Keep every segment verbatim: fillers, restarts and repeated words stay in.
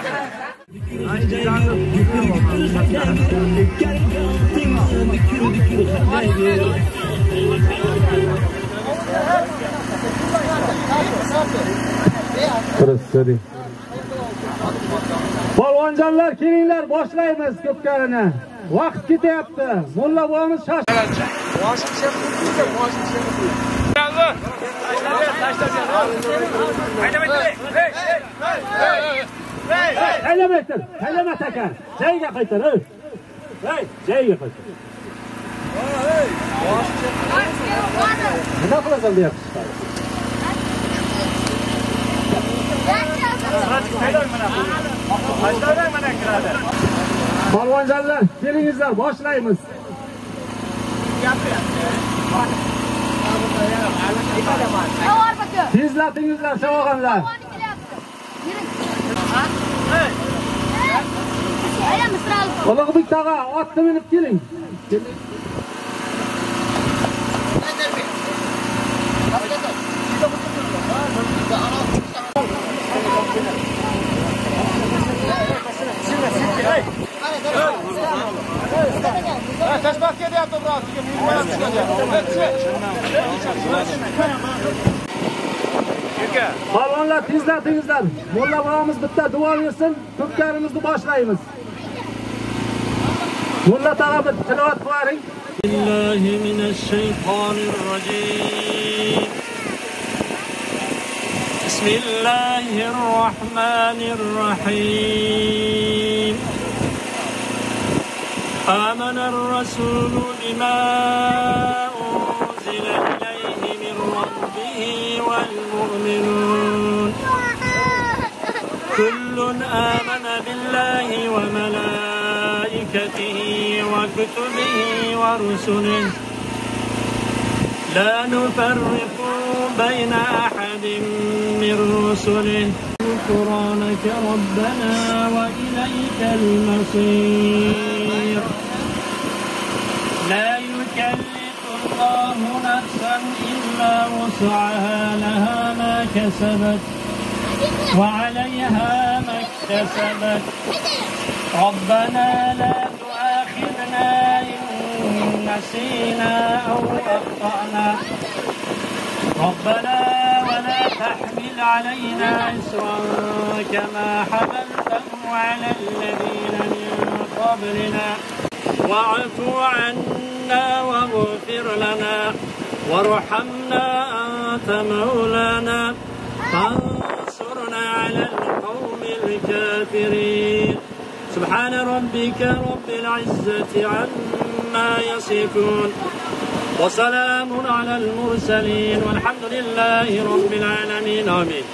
Kırıstırı. Balvancanlar kelinglar boshlaymiz ko'pkarini. Vaqt ketyapti. Mulla bobomiz shosh. Haylamaydir. Haylama takan. Joyiga qaytar. Hey, joyiga qaytar. Nima qilasan deyapsiz? Balvancanlar kelingizlar boshlaymiz. Tezlatingizlar shavog'anlar. Ulug'bek tog'a otni minib keling. Tashbaq kelyapti, biroq. Balvonlar tezlatingizlar. Mulla bobomiz bitta duo bersin, ko'pkarimizni boshlaymiz. Mulla tog'a bir tilovat qiling. Billahi minash shaytonir rojim. Bismillahir rohmanir rohim. آمن الرسول بما أنزل إليه من ربه والمؤمنون كل آمن بالله وملائكته وكتبه ورسله لا نفرق بين أحد من رسله غفرانك ربنا وإليك المصير لا يكلف الله نفسا إلا وسعها لها ما كسبت وعليها ما اكتسبت ربنا لا تؤاخذنا إن نسينا أو أخطأنا ربنا ولا تحمل علينا إصرا كما حملته على الذين من قبلنا واعف عنا واغفر لنا وارحمنا أنت مولانا فانصرنا على القوم الكافرين سبحان ربك رب العزة عما يصفون وسلام على المرسلين والحمد لله رب العالمين آمين.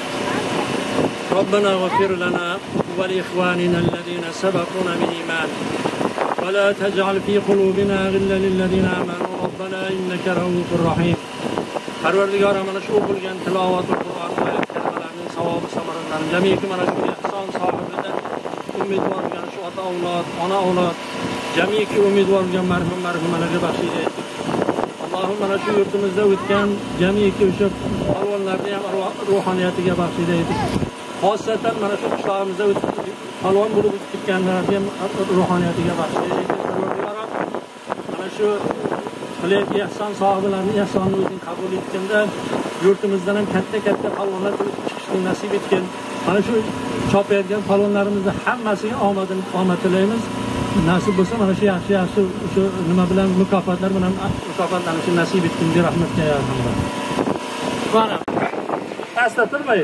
ربنا اغفر لنا ولإخواننا الذين سبقونا بالإيمان ولا تجعل في قلوبنا غلا للذين آمنوا ربنا إنك رؤوف رحيم. Parvardigor mana shu o'qilgan tilovatul Qur'on oyat kalimalarining savobi samaralarini jamiki mana shu ihson sohibidan umidvor bo'lgan shu ota avlod, ona avlod jamiki umidvor bo'lgan marhum marhumalarga baxshida Allohim mana shu yurtimizda o'tgan jamiki o'sha palvonlarni ham ruhaniyatiga baxshida etib xosatan mana shu qishlog'imizda o'tib palvon bo'lib o'tib ketganlarga ham ruhaniyatiga baxshida etib mana shu qilib ihson sohibilarning ihsonini o'zing qabul etganda yurtimizdan ham katta katta palvonlar chiqishni nasib etgan mana shu chopayotgan palvonlarimizni hammasiga omadin omad tilaymiz. Nasib bo'lsa mana shu yaxshi yaxshi shu nima bilan mukofotlar bilan mukofotlanishni nasib etsin deb rahmatga yordamlar. Mana pastda turmaydi.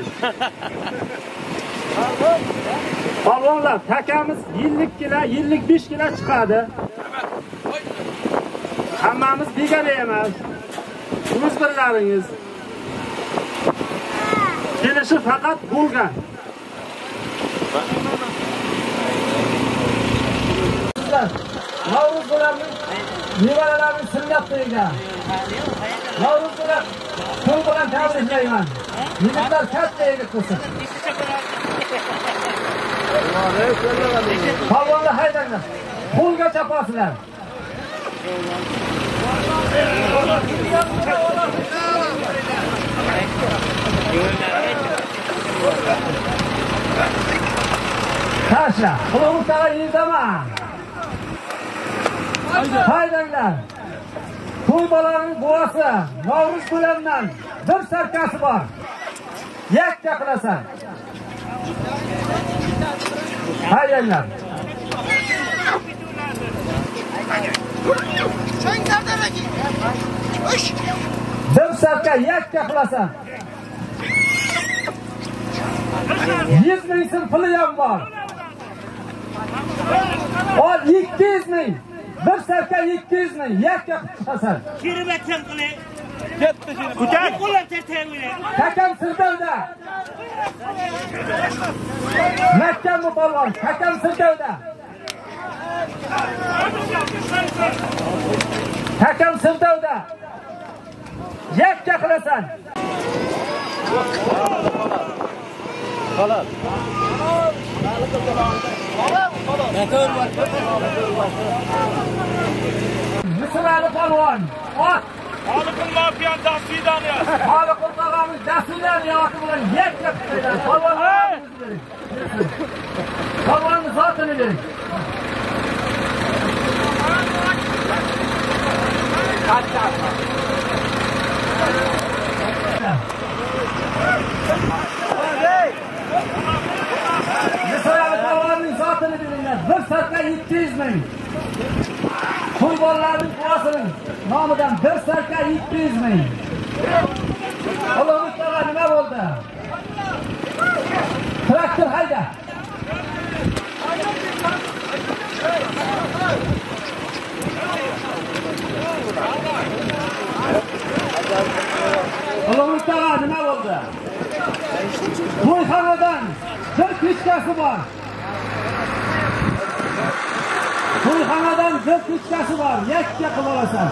Palvonlar takamiz yillik kilo, yillik besh kilo chiqadi. Hammamiz begona emas. O'z birlaringiz. Kelishi faqat bo'lgan. Navruz bo'larning nevaralarining sunnat qo'ygan. Navruz bo'lar qo'l bilan tabriklayman. Yigitlar katta yigit bo'lsin. Palvonlar haydanglar. Qo'lga chapasizlar. Taşla. Kılığı tağa yiyizama. Haydanglar. To'y bolaning buvasi Novruz bo'lamdan bir sarkasi bor. Yakka qilasan. Haydanglar. Bir sarka yakka qilasan. yuz ming so'm puli ham bor. Ol ikki yuz ming. Bir sarka ikki yuz ming yakka qilasan. Kiribetsen qilay. Ketdi seni. Kuchak qo'llar tertaymi? Kakam Sirdovda. Makam polvon, Kakam Sirdovda. Kakam Sirdovda. Yakka qilasan. Xolos. Misrali polvon. Ot. Xoliqulloh bilan dasvidaniya. Xoliqulloh dasvidaniya oti bilan yakka qilasan. Polvon. Polvonni zotini bering. Misrali polvonning zotini beringlar. Bir sarka ikki yuz ming. To'y bolalarning buvasining nomidan bir sarka ikki yuz ming. Ulug'bek tog'a nima bo'ldi? Traktor hayda. Ulug'bek tog'a nima bo'ldi? To'yxonadan bir pechkasi bor. To'yxonadan bir pechkasi bor. Yakka qilib olasan.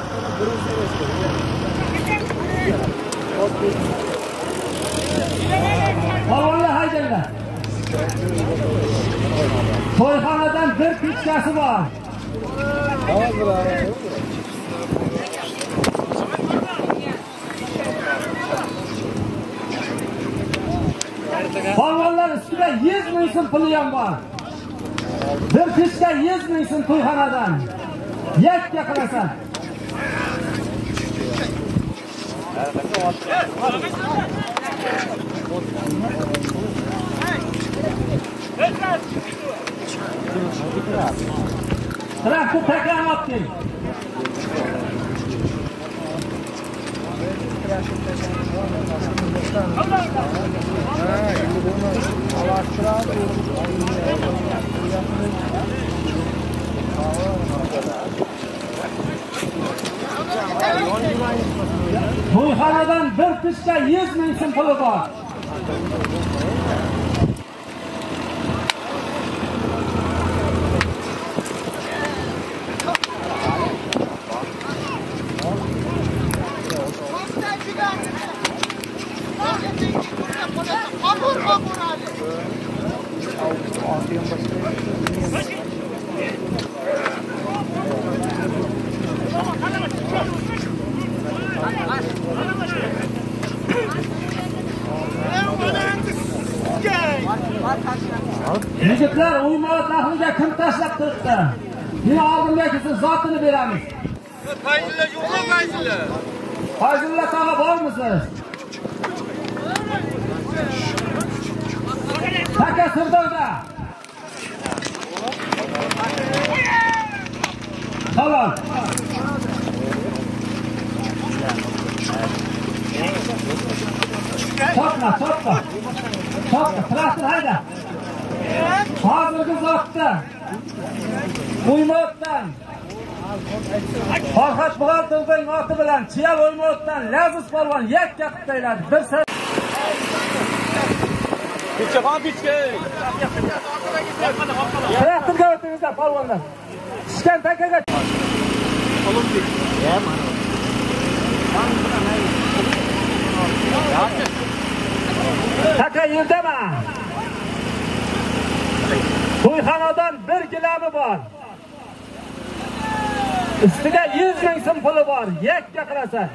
Polvonlar haydanglar. To'yxonadan bir pechkasi bor. Polvonlar ustida yuz ming so'm puli ham bor. Bir pechka yuz ming so'm to'yxonadan. Yakka qilasan. Traktor takan otdi. To'yxonadan bir pechka yuz ming so'm puli bor. Yigitlar uymoq ahliga kim tashlab turibdi? Meni oldimga kelsa zotini beramiz. Fayzilla yo'qmi Fayzilla? Fayzilla tog'a bormisiz? Taka Sirdovda. Halol. Chopma, chopma. Chopma, traktor hayda. Hozirgi vaqtda Uymoqdan Farhod Buxotovning oti bilan Chiyal Uymoqdan Laziz polvon yakka qilib qo'yiladi. Bir sar Bitta ham bitta. traktorga o'tingizlar polvonlar. Pishgan takaga. Taka yerdami? To'yxonadan bir kilami bor. Ustiga yuz ming so'm puli bor. Yakka qilasan.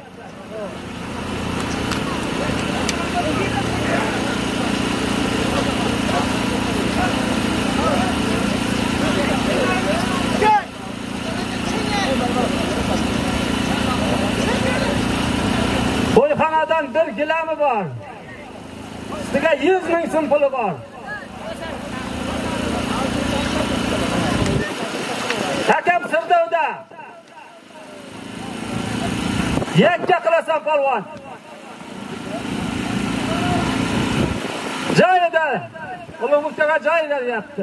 bor. Ustiga yuz ming so'm puli bor. Takam Sirdovda. Yakka qilasan polvon. Joyida. Ulug' Mustafa joyida deyapti.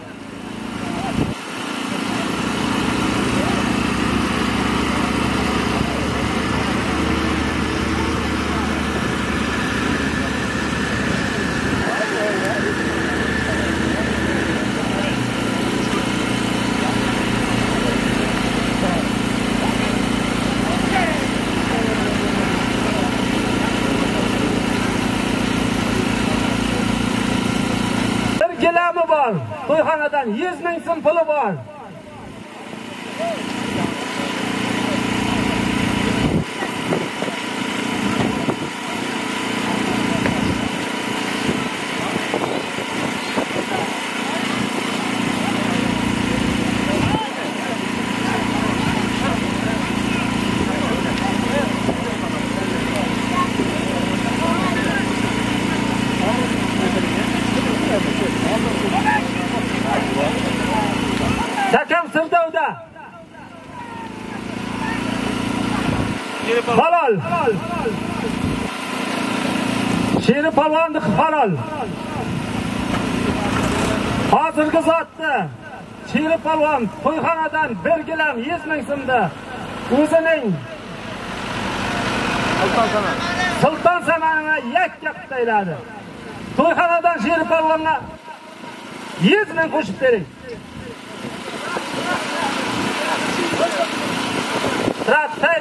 Gilami bor. To'yxonadan yuz ming so'm puli bor. Takam Sirdovda. Halol. Sheri polvonni halol. Hozirgi zotda Sheri polvon to'yxonadan belgilam yuz ming so'mda o'zining Sulton Samanini yakka qilib tayladi. To'yxonadan Sheri polvonga yuz ming qo'shib bering. Traktor.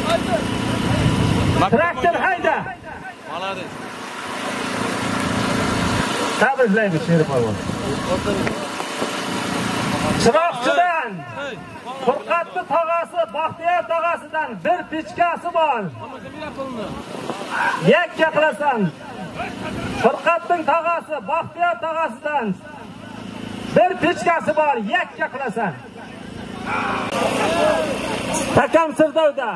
Traktor hayda. Молодец. Tabriklaymiz Sheri polvon. Chiroqchidan Furqatli tog'asi Baxtiyor tog'asidan bir pichkasi bor. Yakka qilasan. Furqatning tog'asi Baxtiyor tog'asidan bir pichkasi bor, yakka qilasan. Takam Sirdovda.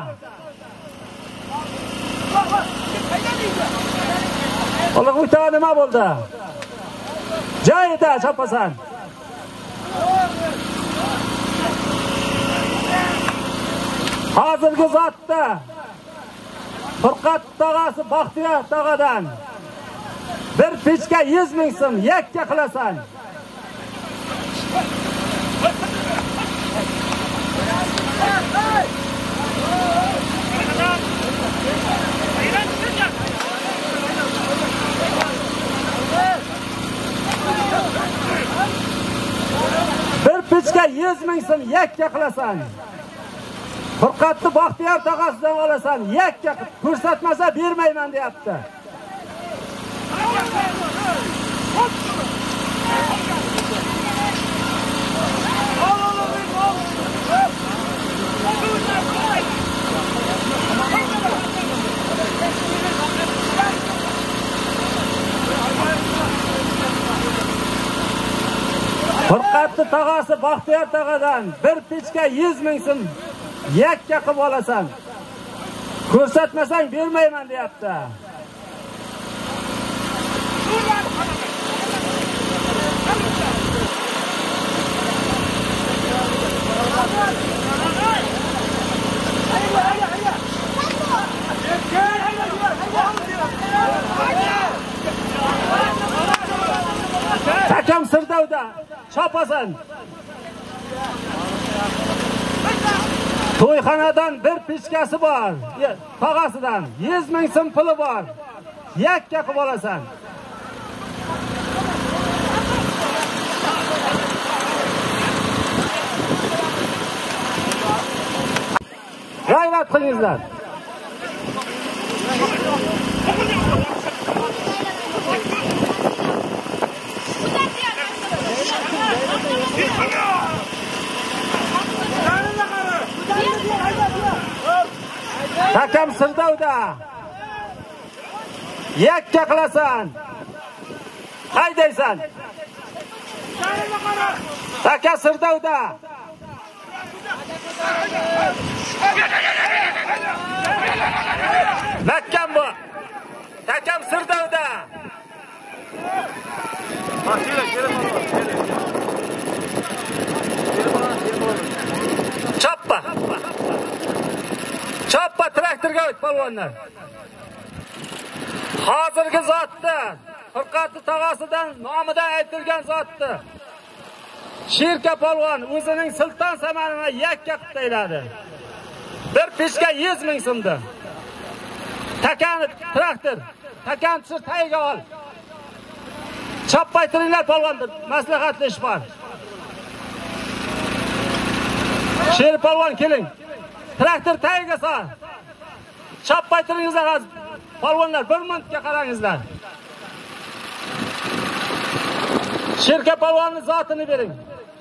Ulug' Mustafa nima bo'ldi? Joyida chopasan. Hozirgi zotda Furqat tog'asi Baxtiyor tog'adan bir pichka yuz ming so'm yakka qilasan. Bir pichka yuz ming so'm yakka qilasan. Furqatli Baxtiyor tog'asidan olasan, yakka ko'rsatmasa bermayman deyapti. Furqatli tog'asi Baxtiyor tog'adan bir pichka yuz ming so'm yakka qilib olasan. Ko'rsatmasang bermayman deyapti. Takam Sirdovda chopasan. To'yxonadan bir pichkasi bor. Tog'asidan yuz ming so'm puli bor. Yakka qilib olasan. G'ayrat qilingizlar. Takam Sirdovda. Yakka qilasan. Haydaysan. Takam Sirdovda. Mahkam bu. Takam Sirdavda. Mashina kelib qoldi. Chappa. Chappa traktorga o't polvonlar. Hozirgi zotni Firqatli tog'asidan nomidan aytilgan zotni Sherka polvon o'zining sulton samanini yakka qilib tayladi. Bir peshga yuz ming so'mdi. Takani traktor, takani tushir tayiga ol. Chappa aytiringlar polvonlar, maslahatlash bor. Sher polvon keling. Traktor tayiga sol. Chappa aytiringizlar hozir. Polvonlar bir minutga qarangizlar. Sherka polvonning zotini bering.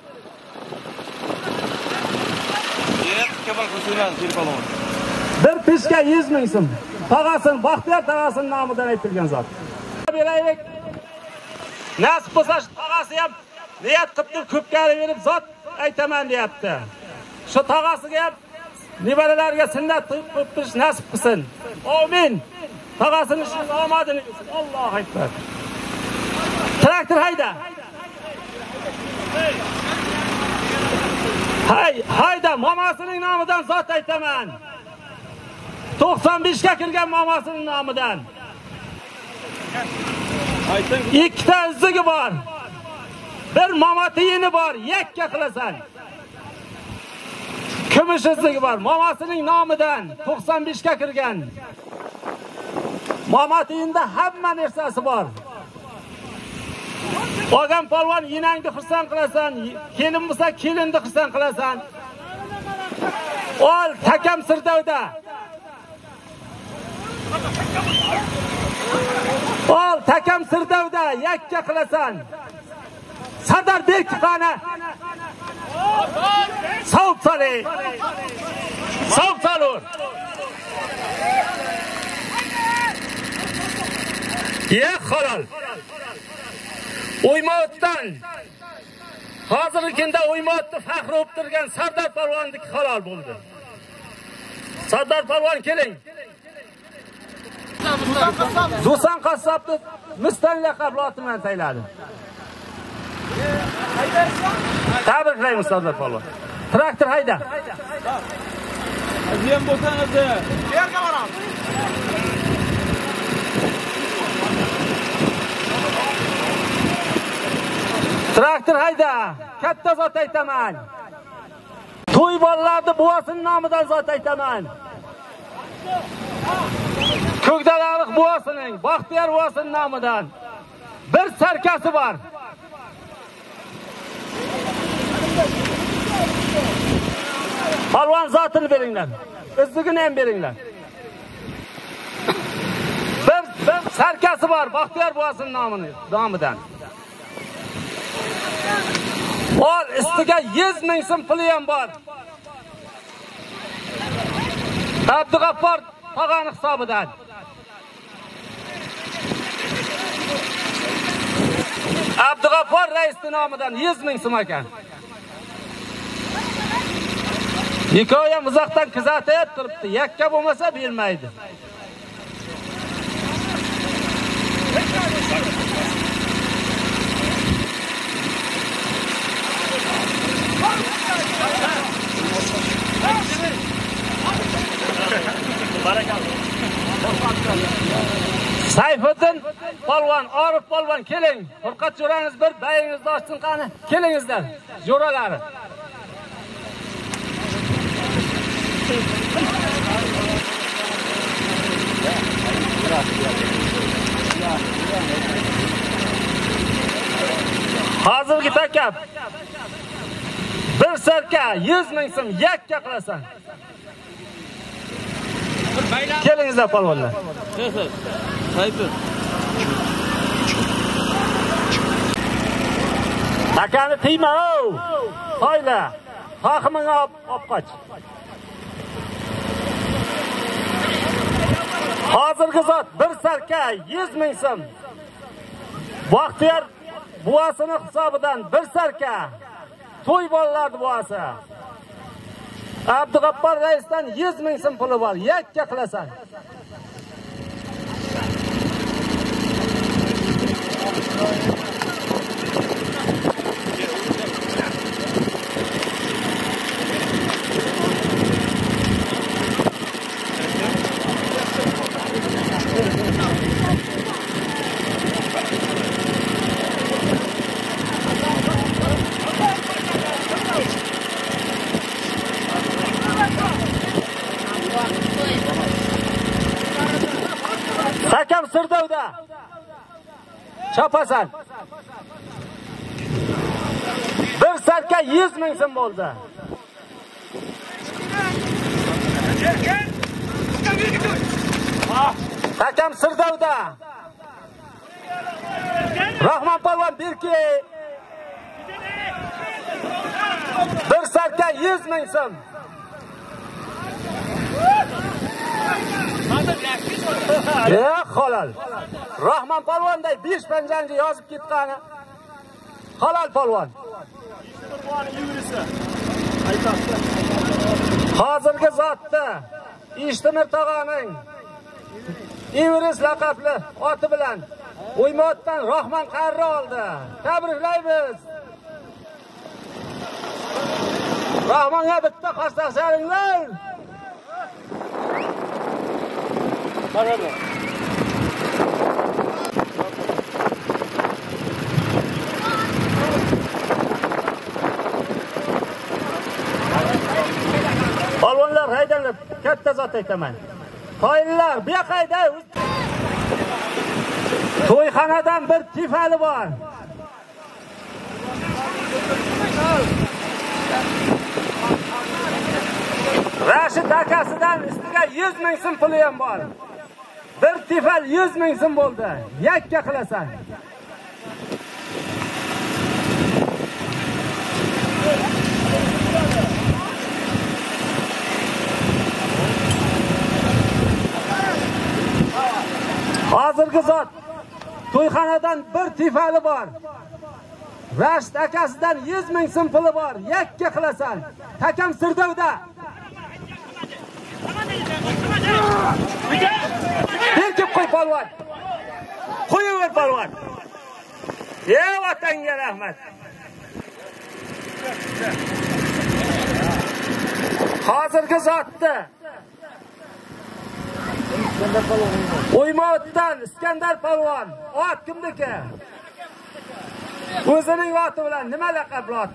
Bir peshga yuz ming so'm. Tog'asin, Baxtiyor tog'asining nomidan aytilgan zot. Beraylik. Nasib bo'lsa tog'asi ham niyat qilib ko'pkari berib zot aytaman deyapti. Shu tog'asiga ham nevaralariga sunnat qilib turish nasib qilsin. Amin. Tog'asining ishini omadini bersin. Allohu akbar. Traktor hayda. Hay, hayda, momasining nomidan zot aytaman. to'qson besh ga kirgan momasining nomidan. Ikkita izligi bor. Bir momatiyini bor, yakka qilasan. Kumush izligi bor, momasining nomidan to'qson besh ga kirgan. Momatiyinda hamma narsasi bor. Olgan polvon yinangni xursand qilasan, kelin bo'lsa kelinni xursand qilasan. Ol Takam Sirdavda. Ol Takam Sirdavda yakka qilasan. Sardar Berkixona. Savb soli. Savb solur. Ya halol. O'ymoqdan hozirgi kunda O'ymoqni faxr olib turgan Sardar polvonniki halol bo'ldi. Sardar polvon keling. Zusan qassobni Mustalla qabloti bilan tayladi. Tabriklaymiz Sardar polvon. Traktor hayda. Aziyam bo'lsangiz, yerga boramiz. Traktor hayda, katta zot aytaman. To'y bolalarni buvasining nomidan zot aytaman. Ko'kdalariq buvasining, Baxtiyor buvasining nomidan bir sarkasi bor. Polvon zotini beringlar. Izligini ham beringlar. Bir bir sarkasi bor, Baxtiyor buvasining nomidan. Ol istiga yuz ming so'm puli ham bor. Abdug'affar tog'ani hisobidan. Abdug'affar raisning nomidan yuz ming so'm ekan. Hikoya uzoqdan kuzatib turibdi. Yakka bo'lmasa bermaydi. Sayfiddin polvon, Orif polvon keling. Furqat jo'rangiz bir bayingizni ochsin qani. Kelingizlar, jo'ralari. Hozirgi takab bir sarka yuz ming so'm yakka qilasan. Kelingizlar polvonlar. Sayfir. Takani tiyma o. Qo'yla. Haqimini olib olib qoch. Hozirgi zot bir sarka yuz ming so'm. Baxtiyor buvasining hisobidan bir sarka. To'y bolalarni buvasi. Abdug'affar raisdan yuz ming so'm puli bor. Yakka qilasan. Sakam Sirdovda. Chopasan. Bir sarka yuz ming so'm bo'ldi. Sakam Sirdovda. Rahmon polvon Birki. Bir sarka yuz ming so'm. Ya halol. Rahmon polvonday besh panjani yozib ketgani. Halol polvon. Hozirgi zotda Ishtimir tog'aning Everest laqabli oti bilan O'ymotdan Rahmon qarri oldi. Tabriklaymiz. Rahmonga bitta qarsak charinglar. Merhaba. Polvonlar haydanglar, katta zot aytaman. Toyinlar, bu qayda? To'yxonadan bir tifali bor. Rashid akasidan ustiga yuz ming so'm puli ham bor. Bir tifal yuz ming so'm bo'ldi. Yakka qilasan. Hozirgi zot to'yxonadan bir tifali bor. Rashid akasidan yuz ming so'm puli bor. Yakka qilasan. Sakam Sirdovda. Berkib qo'y polvon. Qo'yaver polvon. Ey vatanga rahmat. Hozirgi zotda O'ymotdan Iskandar polvon. Ot kimniki? O'zining oti bilan nima laqabli ot?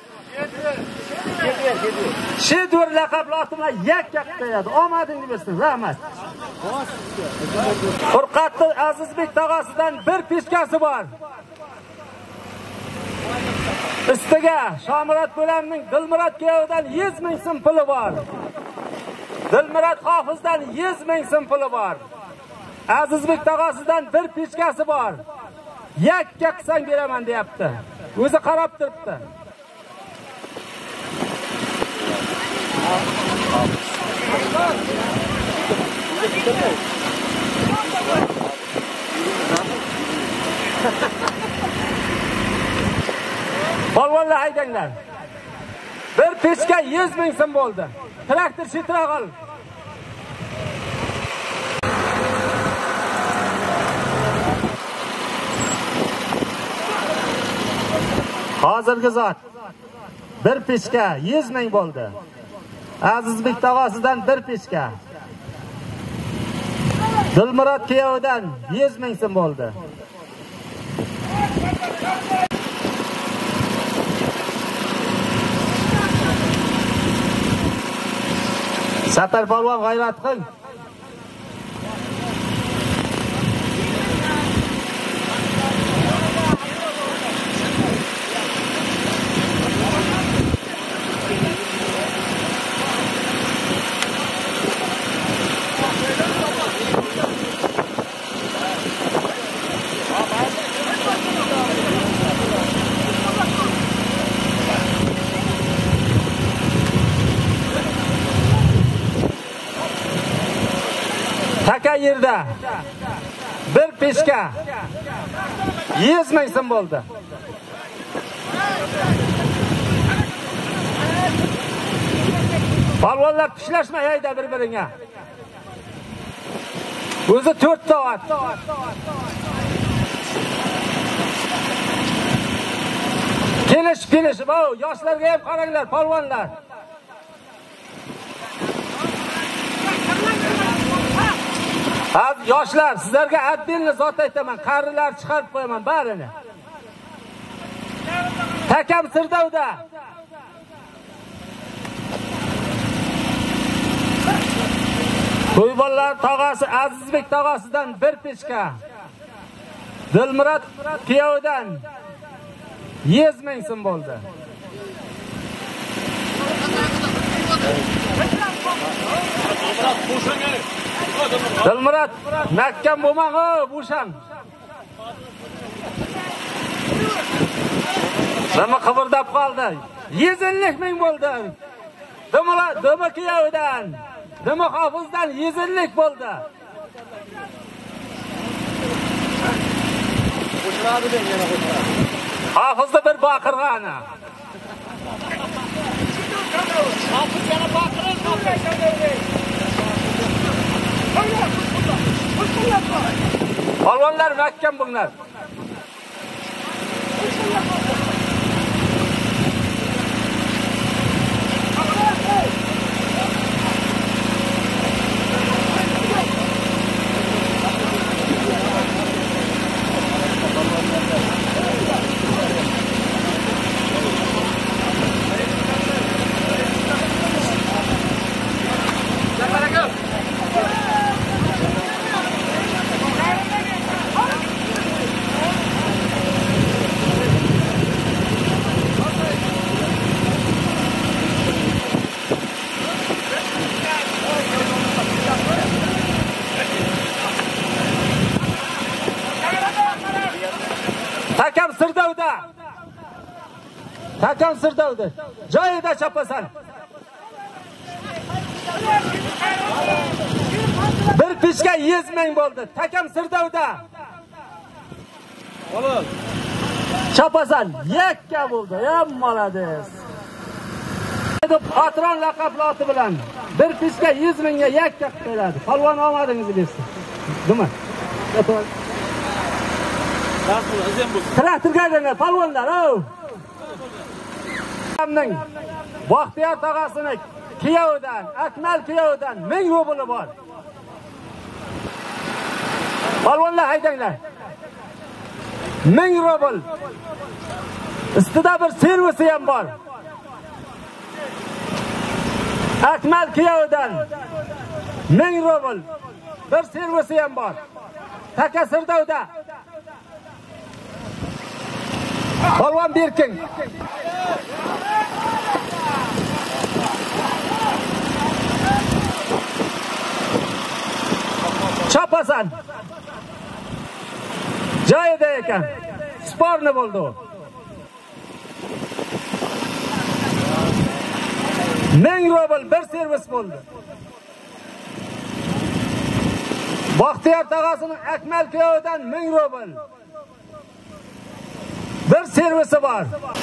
Shedur laqabli oti bilan yakka qo'yadi. Omadingni bersin. Rahmat. Furqatli Azizbek tog'asidan bir peshkasi bor. Ustiga Shomurat bo'lamning Dilmurod kuyovidan yuz ming so'm puli bor. Dilmurod hofizdan yuz ming so'm puli bor. Azizbek tog'asidan bir peshkasi bor. Yakka qilsang beraman deyapti. O'zi qarab turibdi. Polvonlar haydanglar. Bir peshka yuz ming so'm bo'ldi. Traktor shetroq ol. Hozirgi zot bir peshka yuz ming bo'ldi. Azizbek tog'asidan bir peshka. Dilmurod kuyovidan yuz ming so'm bo'ldi. Satar polvon g'ayrat qil. Taka yerda bir peshka yuz ming so'm bo'ldi. Polvonlar tishlashmay hayda bir-biringga. O'zi to'rt ta ot. kelishib kelishib, o yoshlarga ham qaranglar, polvonlar. Az yoshlar, sizlarga adbilni zot aytaman, qarilar chiqarib qo'yaman barini. Takam Sirdovda. To'ybollar tog'asi Azizbek tog'asidan bir pechka. Dilmurod kuyovidan yuz ming so'm bo'ldi. Dilmurod, nakkan bo'lmang, o, bo'shang. Nima qivirdab qoldi? yuz ellik ming bo'ldi. Dilmurod, Dima kuyovidan, Dima hofizdan yuz ellik bo'ldi. Qo'shiladi deng, yana qo'shiladi. Hofizda bir baqirg'ani. Hofiz yana baqirin, polvonlar mahkam bo'linglar. Takam Sirdovda. Takam Sirdovda. Joyida chapasan. Bir pishga yuz ming bo'ldi. Takam Sirdovda. Bo'ldi. Chapasan yakka bo'ldi. Ham malades. Patron laqabloti bilan bir pishga yuz mingga yakka qilib beradi. Polvon omadingizni bersin. Nima? Traktorga polvonlar, o. Hamning Baxtiyor tog'asining kuyovidan, Akmal kuyovidan ming rubli bor. Polvonlar haydanglar. ming rubl. Ustida bir servisi ham bor. Akmal kuyovidan ming rubl. Bir servisi ham bor. Taka Sirdovda. Polvon Berkin. Chapasan. Joyida ekan. Sporni bo'ldi u. ming rubl bir servis bo'ldi. Baxtiyor tog'asining Akmal kuyovidan ming rubl. Bir servisi bor.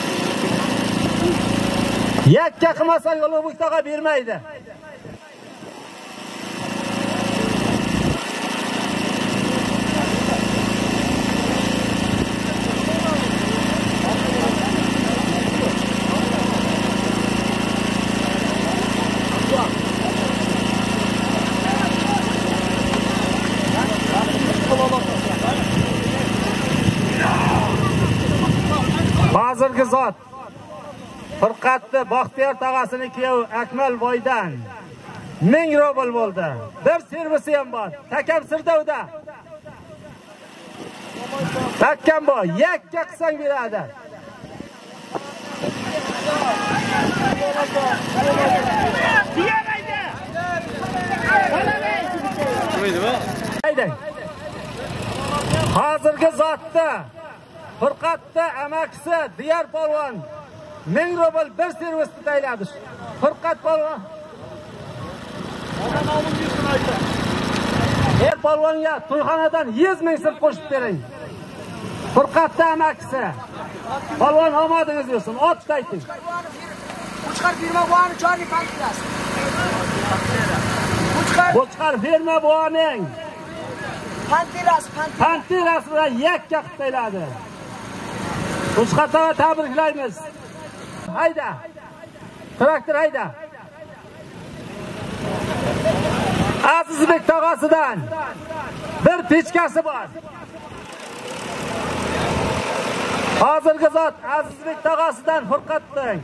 Yakka qilmasang Ulug'bek tog'a bermaydi. Hozirgi zot Furqatni Baxtiyor tog'asining kuyovi Akmal boydan ming rubl bo'ldi. Bir servisi ham bor. Takam Sirdovda. Takam bor, yakka qilsang beradi. Haydang. Hozirgi zotda Furqatda amakisi Diyar polvon ming rubl bir servisni tayladi. Furqat polvon. Er polvonga to'yxonadan yuz ming so'm qo'shib bering. Furqatda amakisi. Polvon omadingiz bo'lsin. Ot ayting. Uçkar firma buani chorni pantiras. Uçkar firma buaning. Pantiras, pantiras. Pantiras bilan yakka qilib tayladi. Qo'shqatava tabriklaymiz. Hayda. Traktor hayda. Azizbek tog'asidan bir pechkasi bor. Hozirgi zot Azizbek tog'asidan Furqatdan.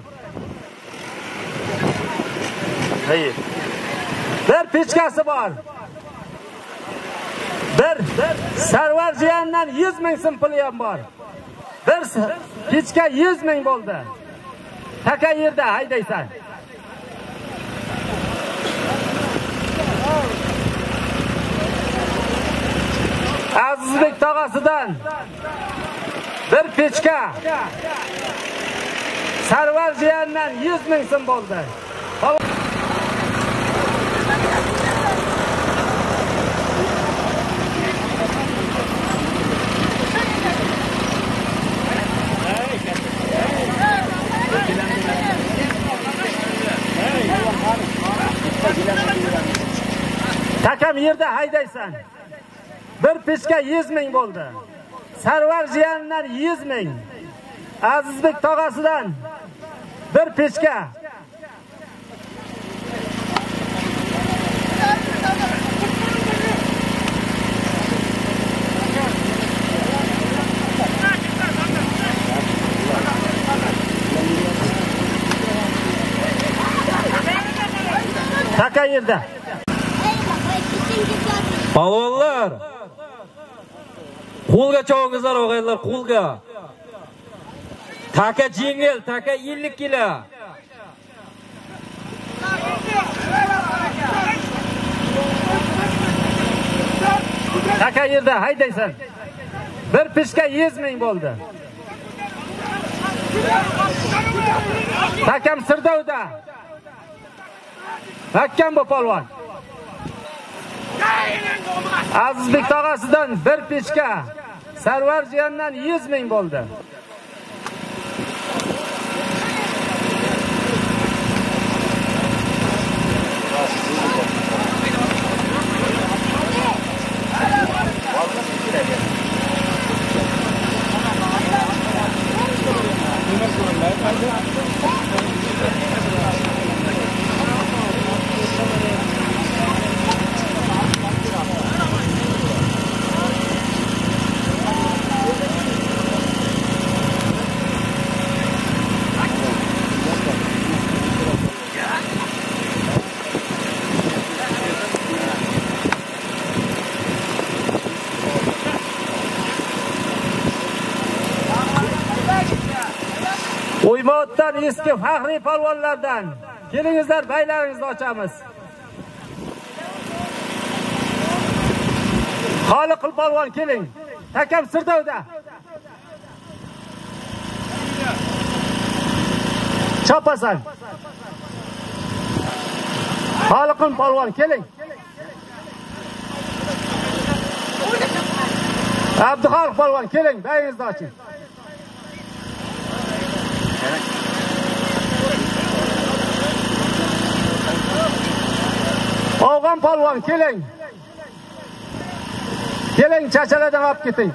Hayır. Bir pechkasi bor. Bir Sarvar jiyandan yuz ming so'm puli ham bor. Bir pechka yuz ming bo'ldi. Taka yerda haydaysan. Azizbek tog'asidan bir pechka Sarvar jiyandan yuz ming so'm bo'ldi. Takam yerda haydaysan. Bir pechka yuz ming bo'ldi. Sarvar jiyandan yuz ming. Azizbek tog'asidan bir pechka. Taka yerda. Palvonlar, qo'lga chovingizlar o'g'aylar, qo'lga. Taka jengil, taka ellik kilo. Taka yerda haydaysan. Bir pechka yuz ming bo'ldi. Takam Sirdovda. Hakkam bu polvon. Azizbek tog'asidan bir pechka Sarvar jiyandan yuz ming bo'ldi. O'ymotdan eski faxriy polvonlardan kelingizlar, baylaringizni ochamiz. Xoliqul polvon keling. Takam Sirdovda. Chopasan. Xoliqul polvon keling. Abduxoliq polvon keling, bayingizni oching. Oğam polvon keling. Keling, chachaladan olib keting.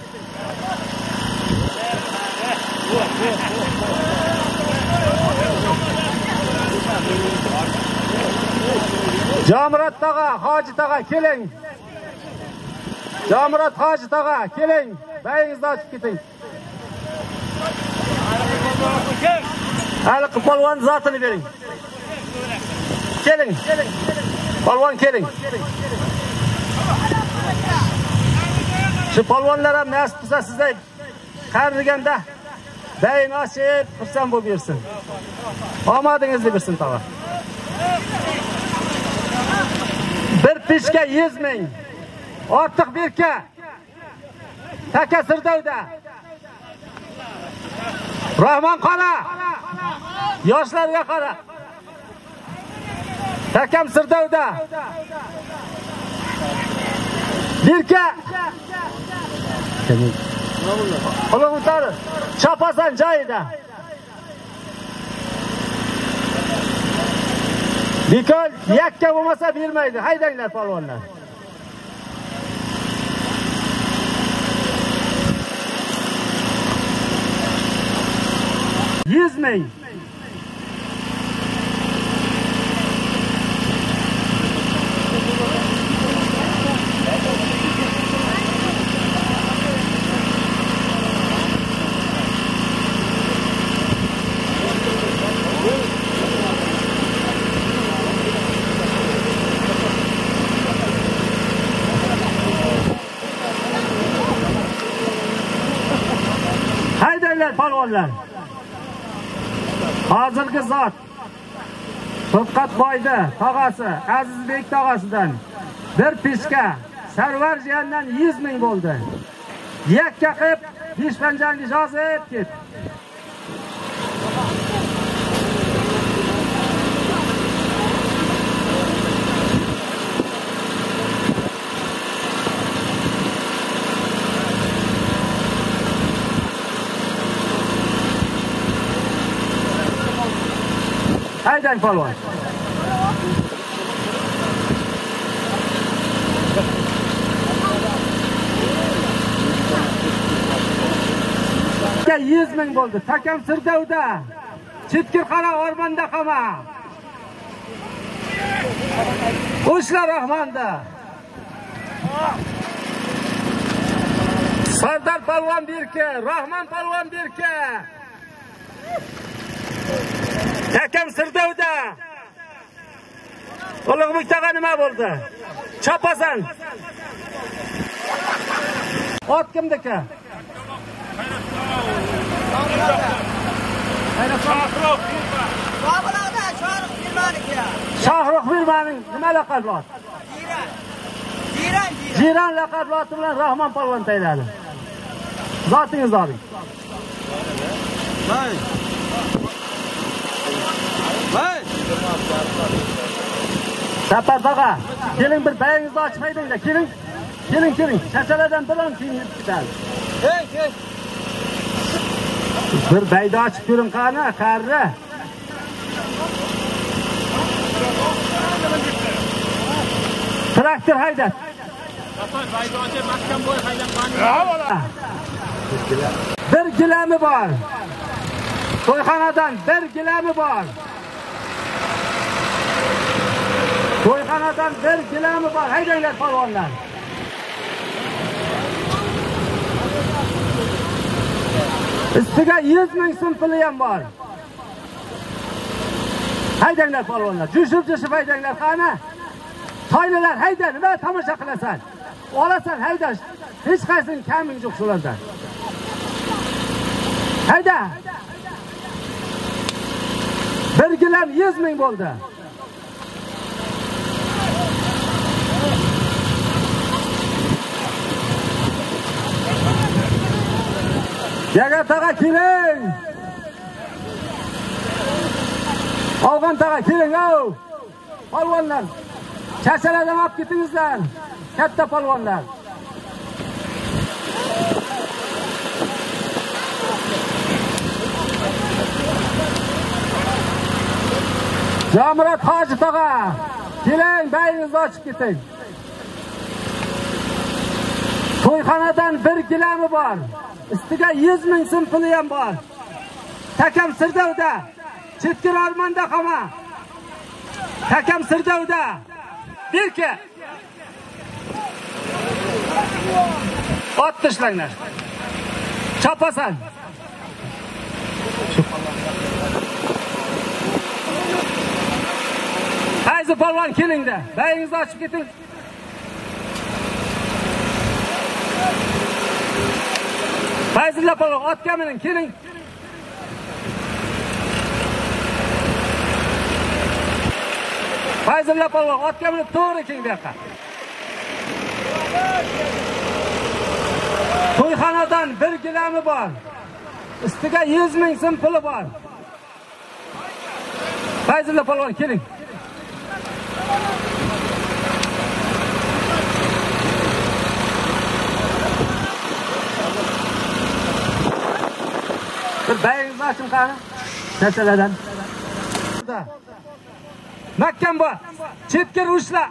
Jomurat tog'a, Hoji tog'a keling. Jomurat Hoji tog'a keling. Bayingizni ochib keting. Hali polvon zotini bering. Keling. Polvon keling. Shu polvonlar ham nasib qilsa sizda qariganda dayin ochib, xursand bo'lib yursin. Omadingizni bersin tog'a. Bir pechka yuz ming. Ortiq berka. Taka Sirdovda. Rahmon qara. Yoshlarga qara. Takam Sirdovda. Birka. Qo'ling o'tarib. Chopasan joyida. Bekol yakka bo'lmasa bermaydi. Haydanglar polvonlar. yuz ming. Haydanglar palvonlar. Hozirgi zot To'qatboyda tog'asi Azizbek tog'asidan bir pishka sarvar jiyandan yuz ming bo'ldi. Yakka qilib pishpanjangni yozib ket. Haydang palvon. yuz ming bo'ldi. Takam Sirdavda. Chetkirqara o'rmonda qama. Qo'shlar Rahmonda. Sardar palvon Birka, Rahmon palvon Birka. Takam Sirdavda. Ulug'bek tog'a nima bo'ldi? Chapasan. Ot kimniki? Shohruh Birmaning nima laqabi bor? Jiran. Jiran laqabi bilan Rahmon polvon tayinladi. Zotingiz oling. Hay. Hay. Sapar tog'a, keling bir bayingizni ochib haydanglar. Keling. Keling, keling. Shashaladan biron keyin yurib ketadi. Hey, hey. Bir bayda ochib ko'ring qani, qarri. Traktor haydat. Bayda ochib mahkam bo'y haydab qani. Bir gilami bor. To'yxonadan bir gilami bor. To'yxonadan bir gilami bor. Haydanglar polvonlar. Ustiga yuz ming so'm puli ham bor. Haydanglar polvonlar. Jushib-jushib haydanglar qani. Toynalar hayda, nima tomosha qilasan? Olasan haydash. Hech qaysining kaming yo'q shulardan. Hayda. Bir gilam yuz ming bo'ldi. Yaga tog'a keling. Olgan tog'a keling, o. Polvonlar. Chashalardan olib ketingizlar. Katta polvonlar. Jamrat Hoji tog'a. Keling, bayingizni ochib keting. To'yxonadan bir gilami bor. Ustiga yuz ming so'm puli ham bor. Takam Sirdavda. Chetkir o'rmonda qama. Takam Sirdavda. Birka. Ot tashlanglar. Chapasan. Hayzi polvon kelingda. Bayingizni ochib keting. Fayzullo polvon otga mining, keling. Fayzullo polvon otga minib to'g'ri keling bu yoqqa. To'yxonadan bir gilami bor. Ustiga yuz ming so'm puli bor. Fayzullo polvon keling. Bir bayingizni oching qani. Chasaladan. Mahkam bor. Chetkir ushla.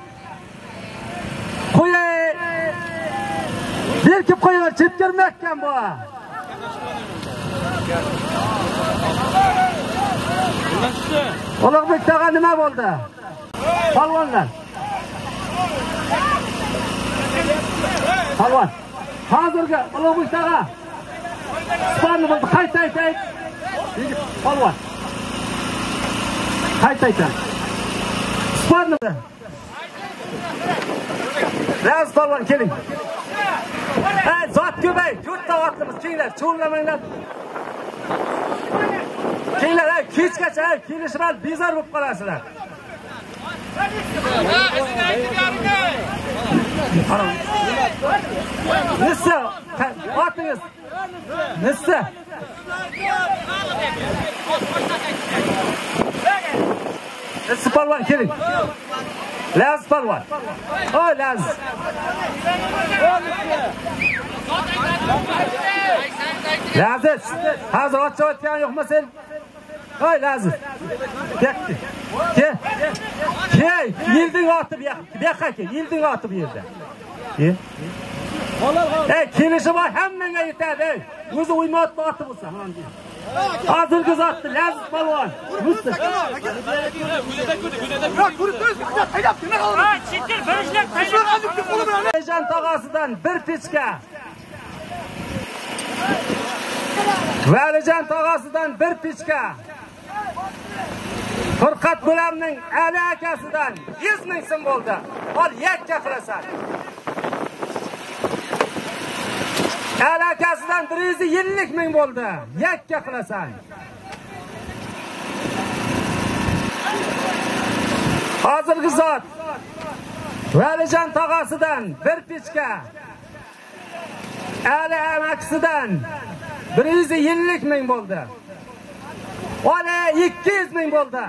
Qo'yay. Berkib qo'yaver, chetkir mahkam bor. Ulug'bek tog'a nima bo'ldi? Polvonlar. Polvon. Hozirgi Ulug'bek tog'a. Sparni bo'ldi, qayta aytay. Polvon. Qayta aytay. Sparni. Raz polvon keling. Hey, zot ko'pay, to'rtta otlimiz kenglar, cho'nlamanglar. Kenglar, hey, kechgacha kelishib bezor bo'lib qolasizlar. Nissa, otingiz. Nissa. Nissa polvon keling. Laz polvon. O, Laz. Laziz, hozir ochayotgan yo'qmi sen? Voy Laziz. Kel. Kel. Kel, yilding oti bu yoqqa. Bu yoqqa kel, yilding oti bu yerda. Kel. Ey, kelishi bor, hammaga yetadi. O'zi o'ymoqni oti bo'lsa, mana bu. Hozirgi zotni Laziz polvon. Musta. Ayjan tog'asidan bir pechka. Valijon tog'asidan bir pechka. Furqat Bulamning Ali akasidan yuz ming so'm bo'ldi. Ol yakka qilasan. Ali akasidan bir yuz ellik ming bo'ldi. Yakka qilasan. Hozirgi zot Valijon tog'asidan bir pechka. Ali amakisidan bir yuz ellik ming bo'ldi. Ola ikki yuz ming bo'ldi.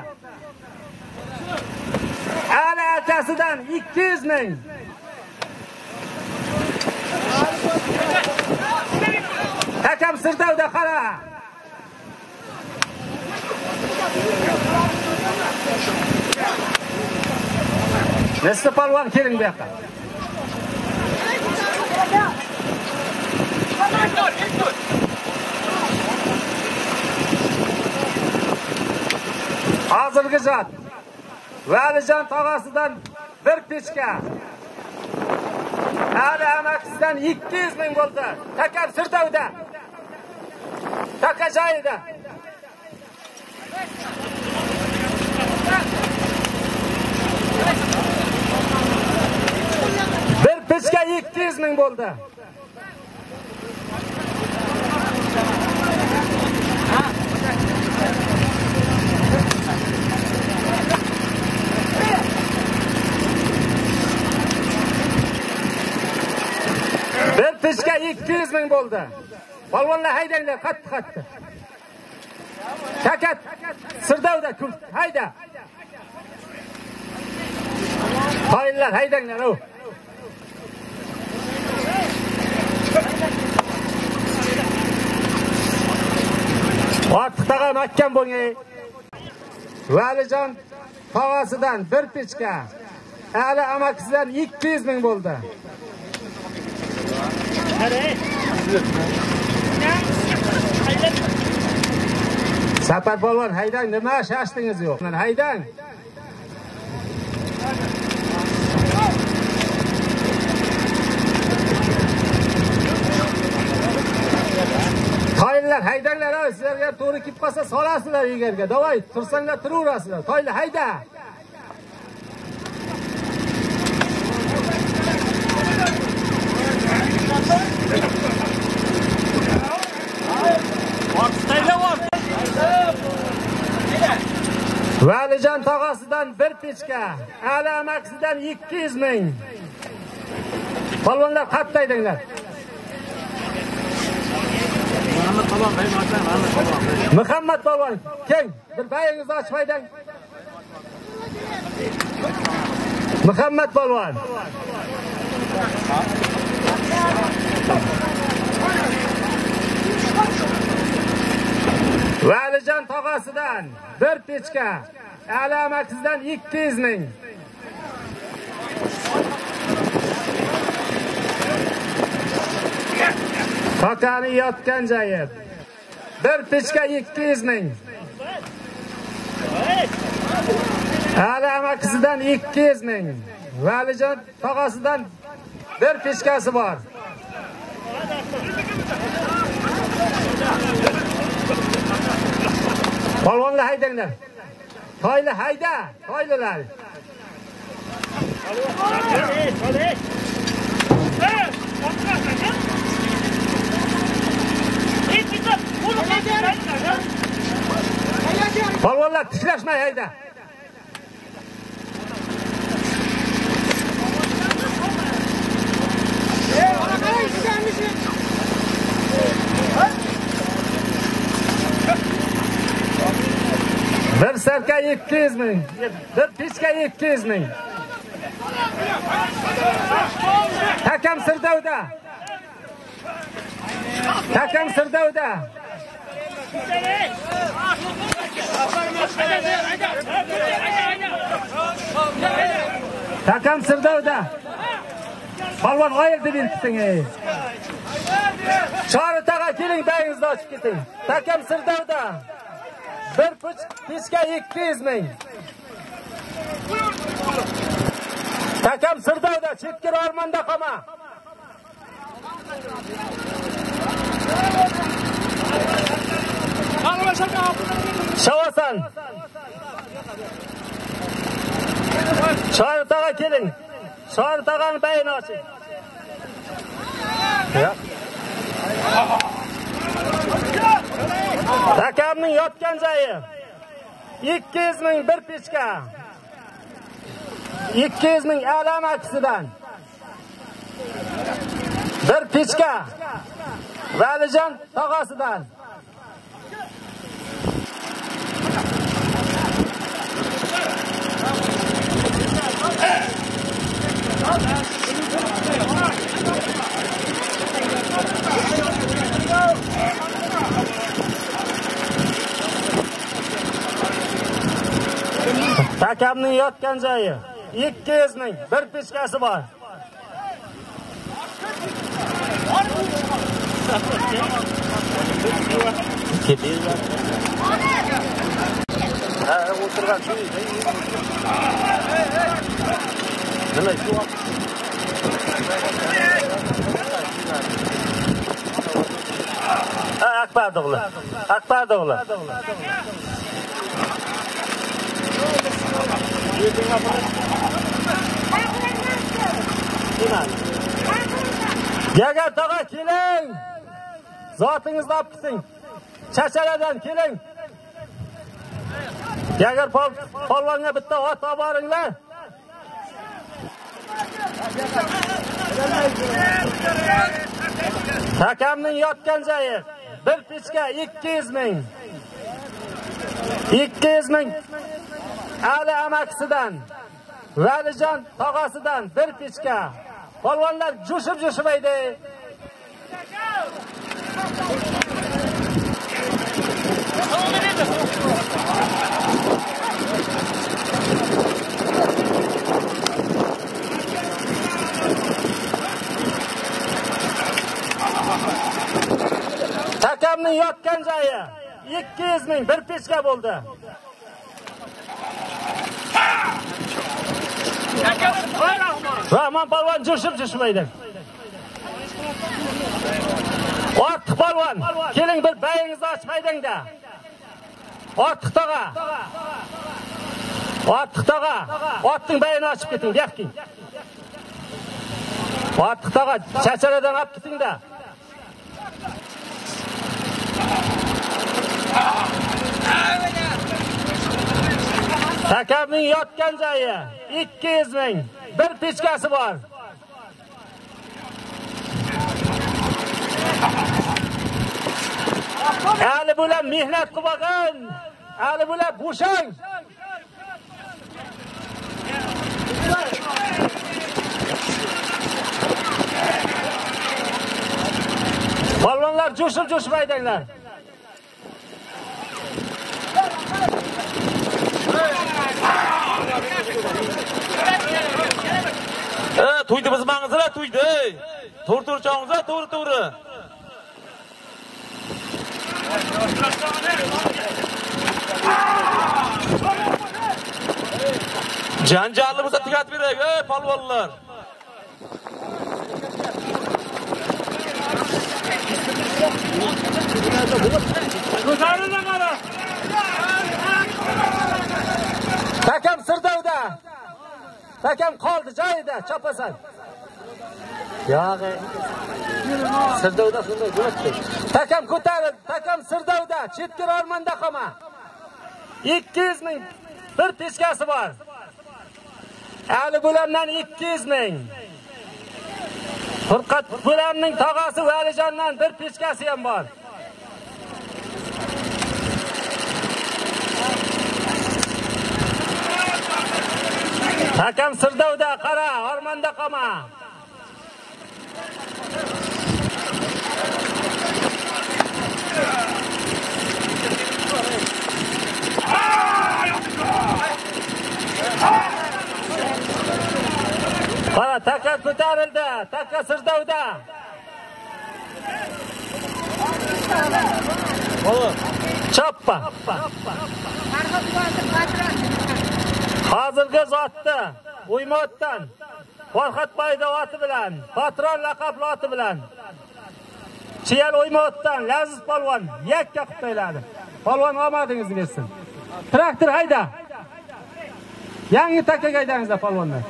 Ali akasidan ikki yuz ming. Hakam Sirdavda qara. Nesta polvon keling bu yoqqa. Hozirgi zot Valijon tog'asidan bir pechka. Ali amakisidan ikki yuz ming bo'ldi. Takam Sirdavda. Taka joyida. Bir pechka ikki yuz ming bo'ldi. Bir pechka ikki yuz ming bo'ldi. Polvonlar haydanglar, qatti qatti. Takat Sirdavda kul, hayda. Qoyinlar haydanglar o. Ortiq tog'a mahkam bo'ling. Valijon tog'asidan bir pechka. Ali amakisidan ikki yuz ming bo'ldi. Sapar polvon haydang, nima shashdingiz yo'q? Mana haydang. Toylar haydanglar, sizlarga to'g'ri kelib qolsa solasizlar egarga. Davay, tursanglar turaverasizlar. Toylar hayda. Valijon tog'asidan bir pechka, Ali amakisidan ikki yuz ming. Polvonlar qattaydinglar. Muhammad polvon, Muhammad polvon, keng, bir bayingizni ochib haydang. Muhammad polvon. Valijon tog'asidan bir pechka, Ali amakisidan ikki yuz ming. Qotani yotgan joyi. bir pichka ikki yuz ming. Ali amakisidan ikki yuz ming. Valijon tog'asidan bir pichkasi bor. Polvonlar haydanglar. Toyli hayda, toylilar. Polvonlar tishlashmay hayda. Bir sarka ikki yuz ming, bir pichka ikki yuz ming. Hakam Sirdavda. Hakam Sirdavda. Hakam Sirdavda. Polvon qayerda beribsing ey? Choritaga keling, bayingizni ochib keting. Hakam Sirdavda. Bir pichka ikki yuz ming. Hakam Sirdavda, chetkir o'rmonda qolma. Shavasan. Choritaga keling. Choritaning bayini oching. Hakamning yotgan joyi ikki yuz ming bir pichka. ikki yuz ming alam aksidan. Bir pichka. Valijon tog'asidan. Hakamning yotgan joyi ikki yuz ming bir pichkasi bor. Ha, o'tirgan shu. Nima shu? Ha, Akbar o'g'li. Akbar o'g'li. Yagar tog'a keling. Zotingizni olib keting. Chachaladan keling. Yagar polvonga bitta ot olib boringlar. Hakamning yotgan joyi bir pichka ikki yuz ming. ikki yuz ming. Ali amakisidan, Valijon tog'asidan bir pichka. Polvonlar jo'shib-jo'shib aydi. Hakamning yotgan joyi ikki yuz ming bir pichka bo'ldi. Rahmon polvon jo'shib-jo'shib aydi. Ortiq polvon, keling bir bayingizni ochib haydangda. Ortiq tog'a. Ortiq tog'a, otning bayini ochib keting, yo'qki. Ortiq tog'a, chacharadan olib ketingda. Hakamning yotgan joyi ikki yuz ming bir pichkasi bor. Ali bilan mehnat qilgan, Ali bilan bo'shang. Polvonlar jo'shib-jo'shib haydanglar. Ha, to'ydi biz mang'izlar to'ydi. To'r-to'r chog'ingizlar, to'g'ri-to'g'ri. Janjalımıza dikkat berek, ey palvonlar. Ko'tarildi qara. Takam Sirdovda. Takam qoldi joyida, chopasan. Yo'q. Sirdovda shunday bo'libdi. Takam ko'tarildi, takam Sirdovda, chetki o'rmonda qolma. ikki yuz ming bir pechkasi bor. Ali Bo'lamdan ikki yuz ming. Furqat Bo'lamning tog'asi Valijondan bir pechkasi ham bor. Takam Sirdovda qara, o'rmonda qolma. Qara, takka ko'tarildi, takka Sirdovda. Choppa. Hozirgi zotni Uymotdan Farxatboyda oti bilan, patron laqabli oti bilan Chiyal Uymotdan Laziz polvon yakka qilib qo'yiladi. Polvon omadingizni bersin. Traktor hayda. Yangi takkaga haydangizlar polvonlar.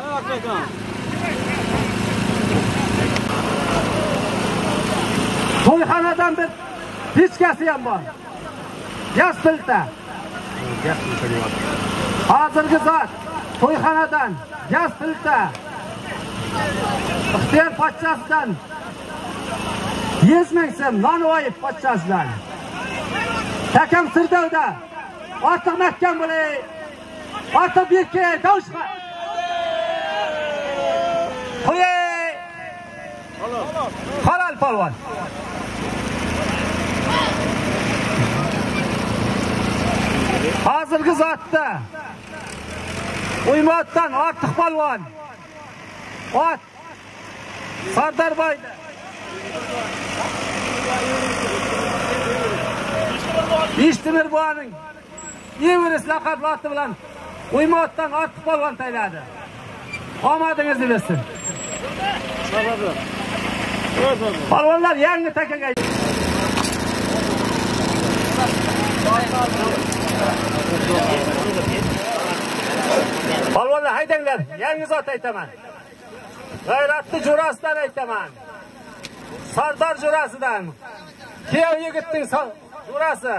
To'yxonadan bir pechkasi ham bor. Gaz pilta. Gaz pilta deyapti. Hozirgi zot to'yxonadan gaz pilta. Ixtiyor pochchasidan yuz ming so'm Nonoyev pochchasidan. Takam Sirdovda. Ortiq mahkam bo'lay. Ortiq birke davshqa. Qo'yay. Halol polvon. Hozirgi zotda Uymotdan Ortiq polvon. Ot. Sardarboyda. İştimir buaning Everest laqabli oti bilan Uymotdan Ortiq polvon tayladi. Omadingizni bersin. Polvonlar yangi takaga. Polvonlar haydanglar, yangi zot aytaman. G'ayratli jo'rasidan aytaman. Sardor jo'rasidan. Kiyov yigitning jo'rasi.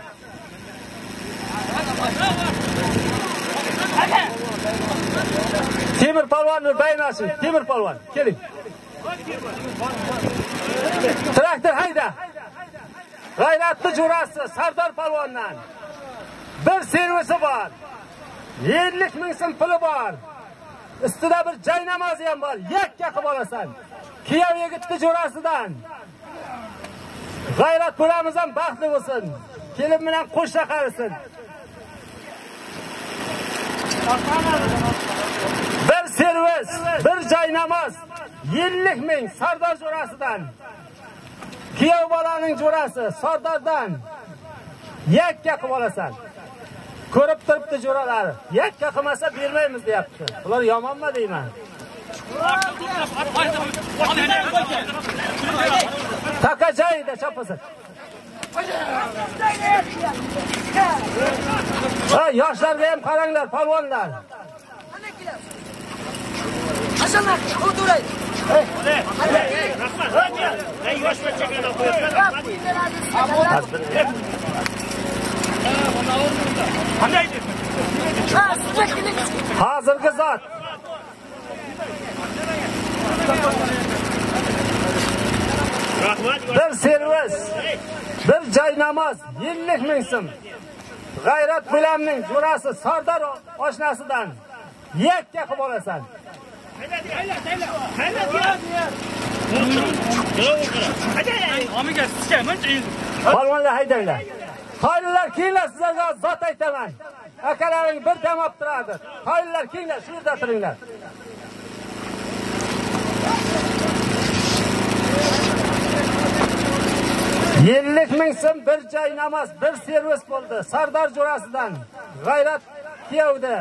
Temir polvonni baynashi, Temir polvon, keling. Traktor hayda. G'ayratli jo'rasi Sardor polvondan bir servisi bor. ellik ming so'm puli bor. Ustida bir joy namozi ham bor. Yakka qilib olasan. Kiyov yigitni jo'rasidan. G'ayrat bo'lamiz ham baxtli bo'lsin. Kelin bilan qo'shqa qarisin. Bir servis, bir joy namoz, ellik ming Sardor jo'rasidan. Kiyov bolaning jo'rasi Sardordan yakka qilib olasan. Ko'rib turibdi jo'ralari. Yakka qilmasa bermaymiz deyapti. Ular yomonmi deyman? Taka joyida chopasan. Ha, yoshlarga ham qaranglar, polvonlar. Hasanlar, o'tiraydi. Ey, yosh bachchaga qo'yib. Hozirgi zot bir servis, bir joy namoz, ellik ming so'm. G'ayrat Bo'lamning jo'rasi Sardor oshnasidan yakka qilib olasan. Polvonlar haydanglar. Qoyillar kiyinglar, sizlarga zot aytaman. Akalaring bir dam olib turadi. Qoyillar kiyinglar, shu yerda turinglar. ellik ming so'm bir joy namoz, bir servis bo'ldi. Sardor jo'rasidan G'ayrat kuyovdi.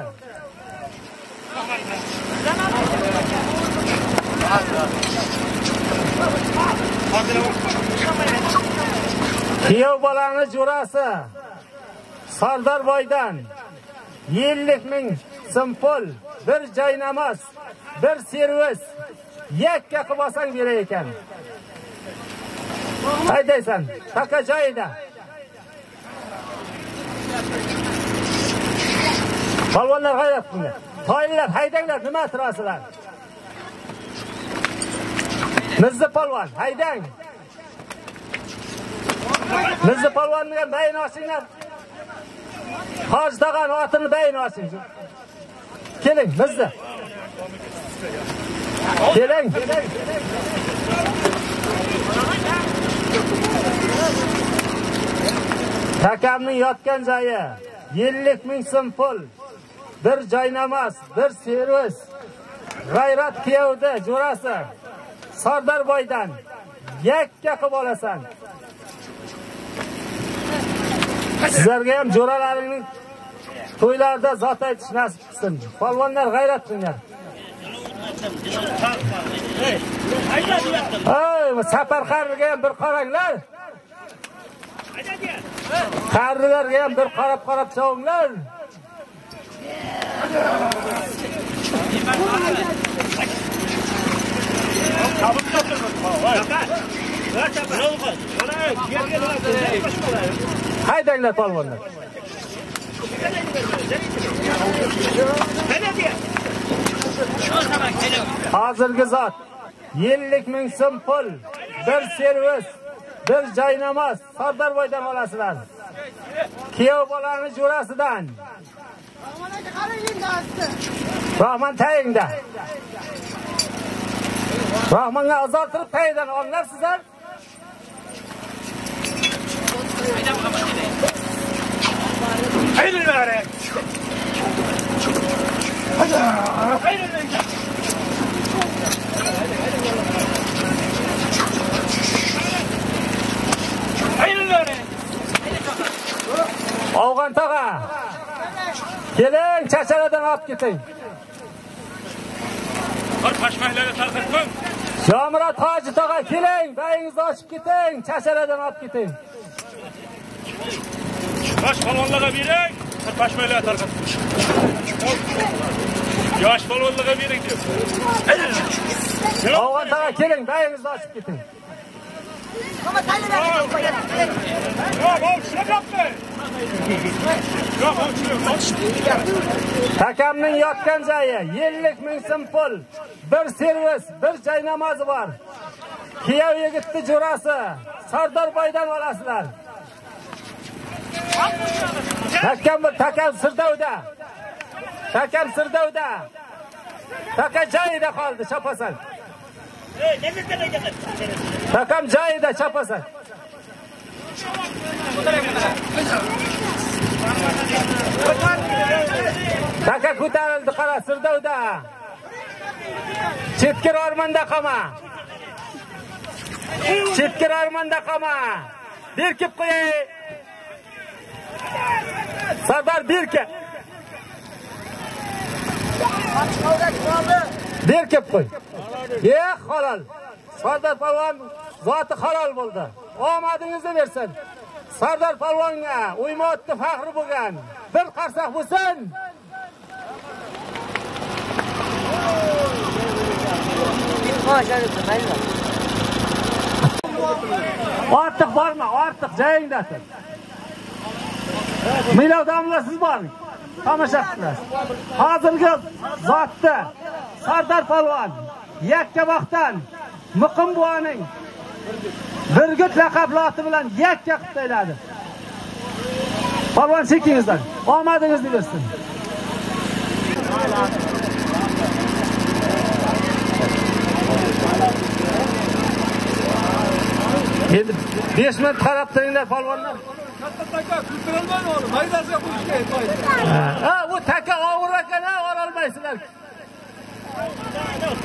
Kuyov bolani jo'rasi Sardorboydan ellik ming so'm pul, bir joy namoz, bir servis yakka qilib olsang berar ekan. Haydaysan, taka joyida. Polvonlar g'ayrat qilinglar. Toylar, haydanglar, nima turasizlar? Mirza polvon, haydang. Mirza polvonning bayini ochinglar. Hoj tog'an otini bayini oching. Keling, Mirza. Keling. Takamning yotgan joyi ellik ming so'm pul, bir joy namoz, bir servis. G'ayrat kuyovdi jo'rasi Sardorboydan yakka qilib olasan. Sizlarga ham jo'ralaringning to'ylarda zot aytish nasib qilsin. Polvonlar g'ayrat qilinglar. Ey, safar qarriga ham bir qaranglar. Qarrilarga ham bir qarab-qarab chavinglar. Haydanglar polvonlar. Hozirgi zot ellik ming so'm pul, bir servis, bir joy namoz Sardorboydan olasizlar. Kuyov bolani jo'rasidan. Rahman tayingda. Rahmanga azortirib tayidan olinglar. Haydi bari. Haydi. Haydi. Haydi bari. Avg'on tog'a. Keling, chacharadan olib keting. Qor pashmalarga tarqatmang. Shomurat hoji tog'a, keling, bayingizni ochib keting, chacharadan olib keting. Yosh polvonlarga bering, qor pashmalarga tarqatmang. Yosh polvonlarga bering deb. Avg'on tog'a, keling, bayingizni ochib keting. Ama tayinlar qo'yadi. Yo'q, o shunaqmi? Yo'q, o shunaqmi? Takamning yotgan joyi ellik ming so'm pul, bir servis, bir joy namozi bor. Kuyov yigitni jo'rasi Sardorboydan olasizlar. Takam takam Sirdovda. Takam Sirdovda. Taka joyida qoldi, chapasan. Takam joyida chapasan. Taka ko'tarildi, qara Sirdovda. Chetkir o'rmonda qama. Chetkir o'rmonda qama. Berkib qo'yay. Sardor berkib. Berkib qo'y. Ye, halol. Sardor polvon zoti halol bo'ldi. Omadingizni bersin. Sardor polvonga Uymotni faxri bo'lgan. Bir qarsoq bo'lsin. Ortiq borma, ortiq joyingdasan. Milov domlasiz boring. Tomosha qilasiz. Hozirgi zotda Sardor polvon Yakkabog'dan Muqim buvaning Birgut laqabloti bilan yakka qilib qo'yiladi. Polvon chekingizdan omadingizni bersin. Endi besh minut qarab turinglar polvonlar. Katta taka kulturalman oğlum. Maydasiga qo'yishga aytmaydi. Ha, bu taka og'ir ekan, ora olmaysizlar.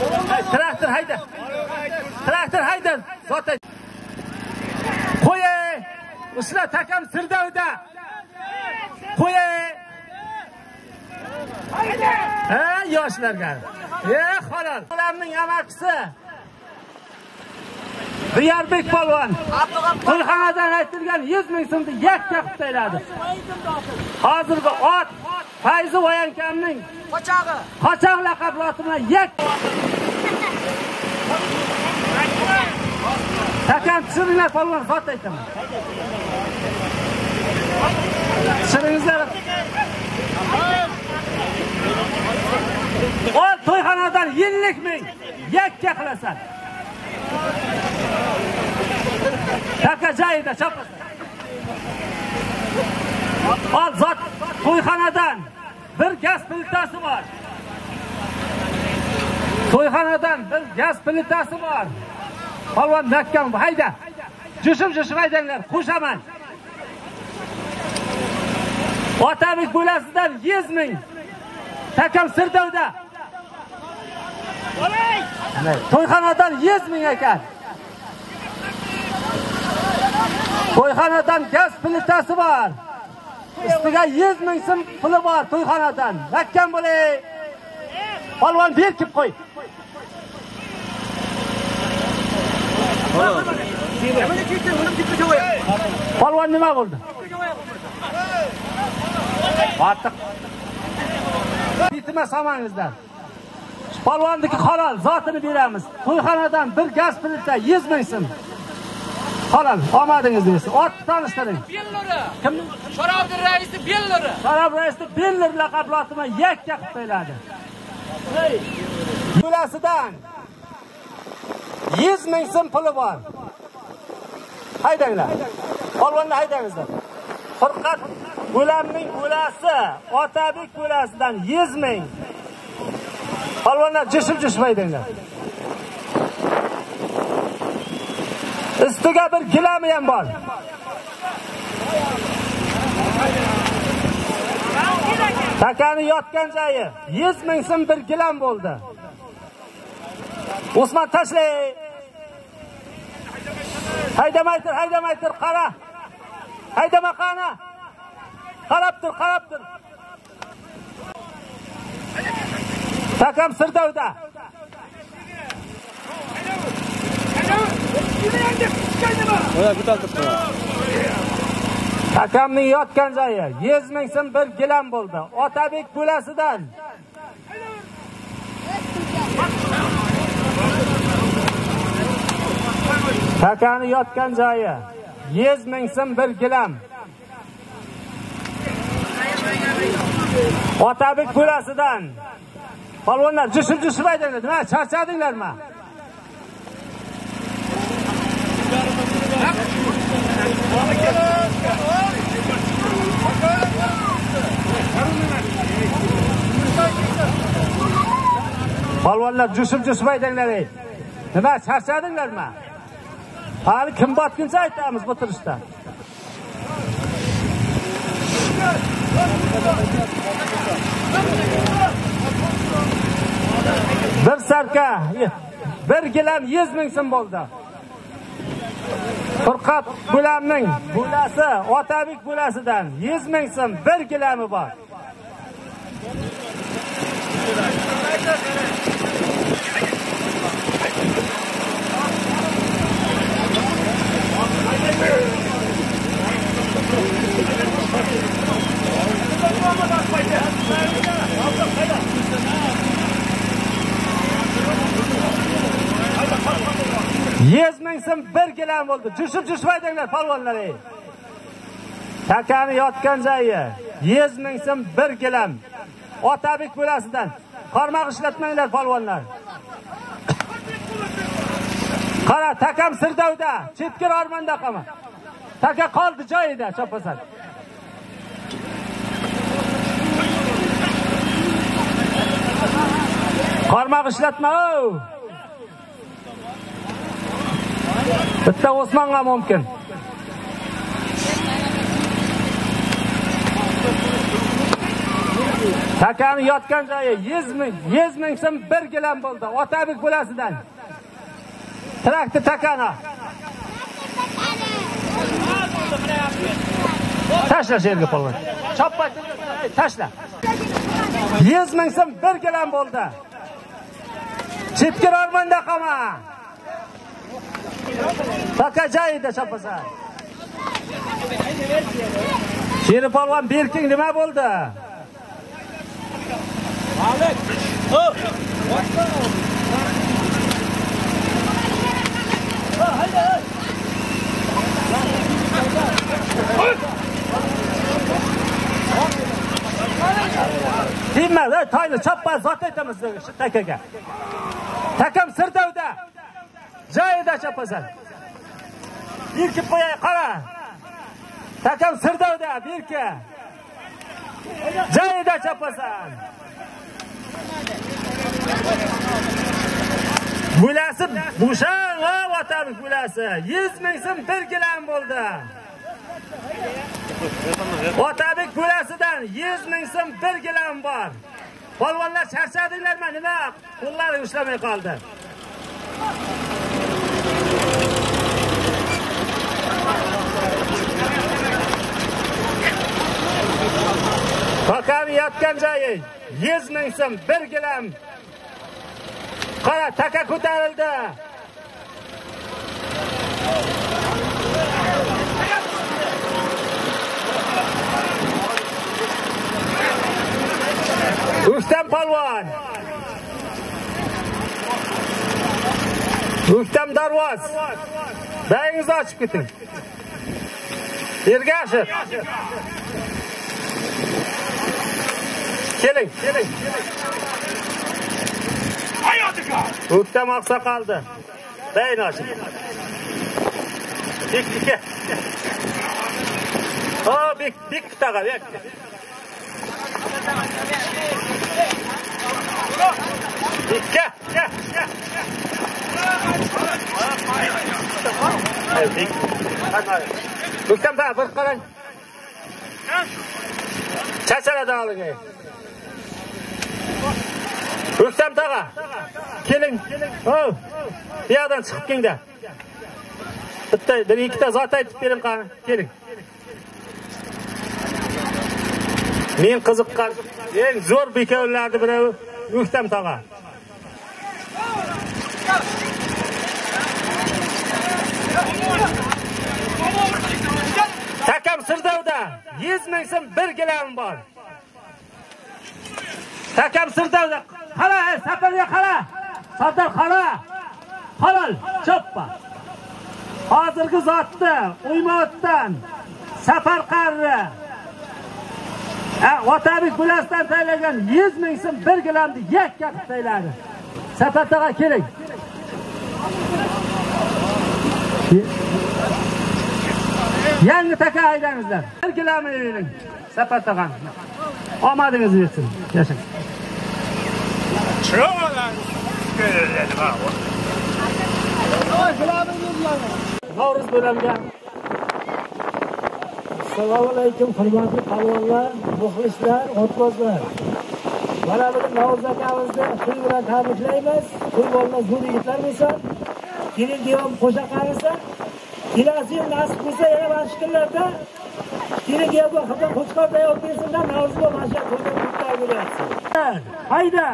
Traktor hayda. Traktor hayda. Zotda. Qo'yay. Usla takam Sirdavda. Qo'yay. Ha, yoshlarga. E, halol. Ularning amakisi. Diyarbek polvon. To'yxonadan aytilgan yuz ming so'mni yakka qilib tayladi. Hozirgi ot Fayzi Voyankamning Qochog'i. Qochoq laqablari bilan yak. Takam tushiringlar polvon, zot aytaman. Tushiringizlar. Ol to'yxonadan ellik ming yakka qilasan. Taka joyida chopasan. Ol zot to'yxonadan bir gaz plitasi bor. To'yxonadan bir gaz plitasi bor. Polvon nakkam hayda. Jushim-jushim haydanglar, qo'shaman. Otabek bo'lasidan yuz ming. Takam Sirdavda. To'yxonadan yuz ming ekan. To'yxonadan gaz plitasi bor. Ustiga yuz ming so'm puli bor to'yxonadan. Nakkam bo'lay. Polvon berkib qo'y. Polvon nima bo'ldi? Ortiq. Bitma samangizdan. Polvonniki halol, zotini beramiz. To'yxonadan bir gaz plita yuz ming so'm. Halol, omadingiz bo'lsin. Otni tanishtiring. Bellori. Kim? Sharob raisi Bellori. Sharob raisi Bellori laqablatini yakka qilib qo'yiladi. Bo'lasidan yuz ming so'm puli bor. Haydanglar. Polvonni haydangizlar. Furqat Gulamning bo'lasi, Otabek bo'lasidan yuz ming. Polvonlar jishib-jishib haydanglar. Ustiga bir gilami ham bor. Takani yotgan joyi yuz ming so'm bir gilam bo'ldi. Osmon tashlay. Haydamay tur, haydamay tur, qara. Haydama qana. Qarab tur, qarab tur. Takam Sirdavda. Takamning yotgan joyi yuz ming so'm bir gilam bo'ldi. Otabek bo'lasidan Takani yotgan joyi yuz ming so'm bir gilam. Otabek bo'lasidan polvonlar jishib-jishib haydanglar. Nima charchadinglarmi? Polvonlar jishib-jishib haydanglar. Nima charchadinglarmi? Hali kim botguncha aytamiz bu turishda. Bir sarka bir gilam yuz ming so'm bo'ldi. Furqat Gulamning bo'lasi, Otabek bo'lasidan yuz ming so'm bir gilami bor. yuz ming so'm bir gilam bo'ldi. Jushib-jushib haydanglar polvonlar. Takani yotgan joyi yuz ming so'm bir gilam. Otabek bo'lasidan qarmoq ishlatmanglar polvonlar. Qara, takam Sirdavda, chetkir ormonda qolma. Taka qoldi joyida, chopasan. Qarmoq ishlatma. Bitta Osmonga mumkin. Takani yotgan joyi yuz ming so'm bir gilam bo'ldi. Otabek bo'lasidan. Traktor takana. Taşla şerge polvon. Choppa taşla. yuz ming so'm bir gilam bo'ldi. Chepkir ormonda qama. Taka joyida chopasan. Sheri polvon berking nima bo'ldi? Malik. Oh. Deyman, toyni choppa zot aytamiz shu takaga. Takam Sirdovda. Joyida chopasan. Birkib qo'yay, qara. Takam Sirdovda, birki. Joyida chopasan. Gulasi bo'shan, vatan gulasi. yuz ming so'm bir gilam bo'ldi. Otabek gulasidan yuz ming so'm bir gilam bor. Polvonlar charchadinglarmi? Nima? Qo'llaring ishlamay qoldi. Takam yotgan joyi yuz ming so'm bir gilam. Qara, taka ko'tarildi. Rustam polvon. Rustam Darvoz. Bayingizni ochib keting. Ergashev. Keling, keling. Rustam oqsoqoldi. Bayin ochib. Bek, bek. Oh, bek, bek taqa, bek. Bek, bek, bek. Bek. Rustam da bir qarang. Chacharadan oling. Rustam taqa. Keling. Oh. Bu yerdan chiqib kelingda. Bitta, bir ikkita zot aytib bering qani. Keling. Men qiziqqan eng zo'r bekovlarning biri Rustam taqa. Takam Sirdovda yuz ming so'm bir gilam bor. Takam Sirdovda. Qara, safarga qara. Sardor qara. Halol, choppa. Hozirgi zotni Uymotdan safar qarri. Ha, Otabek Bulasdan taylagan yuz ming so'm bir gilamni yakka qilib tayladi. Safartaga keling. Yangi taka haydangizlar. Bir gilamni bering. Safartaga. Omadingiz bersin. Yashang. Navruz bo'lamgan. Assalomu alaykum hurmatli polvonlar, muxlislar, otbozlar. Mana bugun Navruz akamizni to'y bilan tabriklaymiz. To'y bo'lmas zo'r yigitlar bo'lsa, keling devam qo'sha qarasa, kelasi yil nasib bo'lsa yana mana shu kunlarda keling devam xabar qo'shqor tayyor bersinlar, Navruzga mana shu to'ydan o'tib bo'lyapti. Hayda.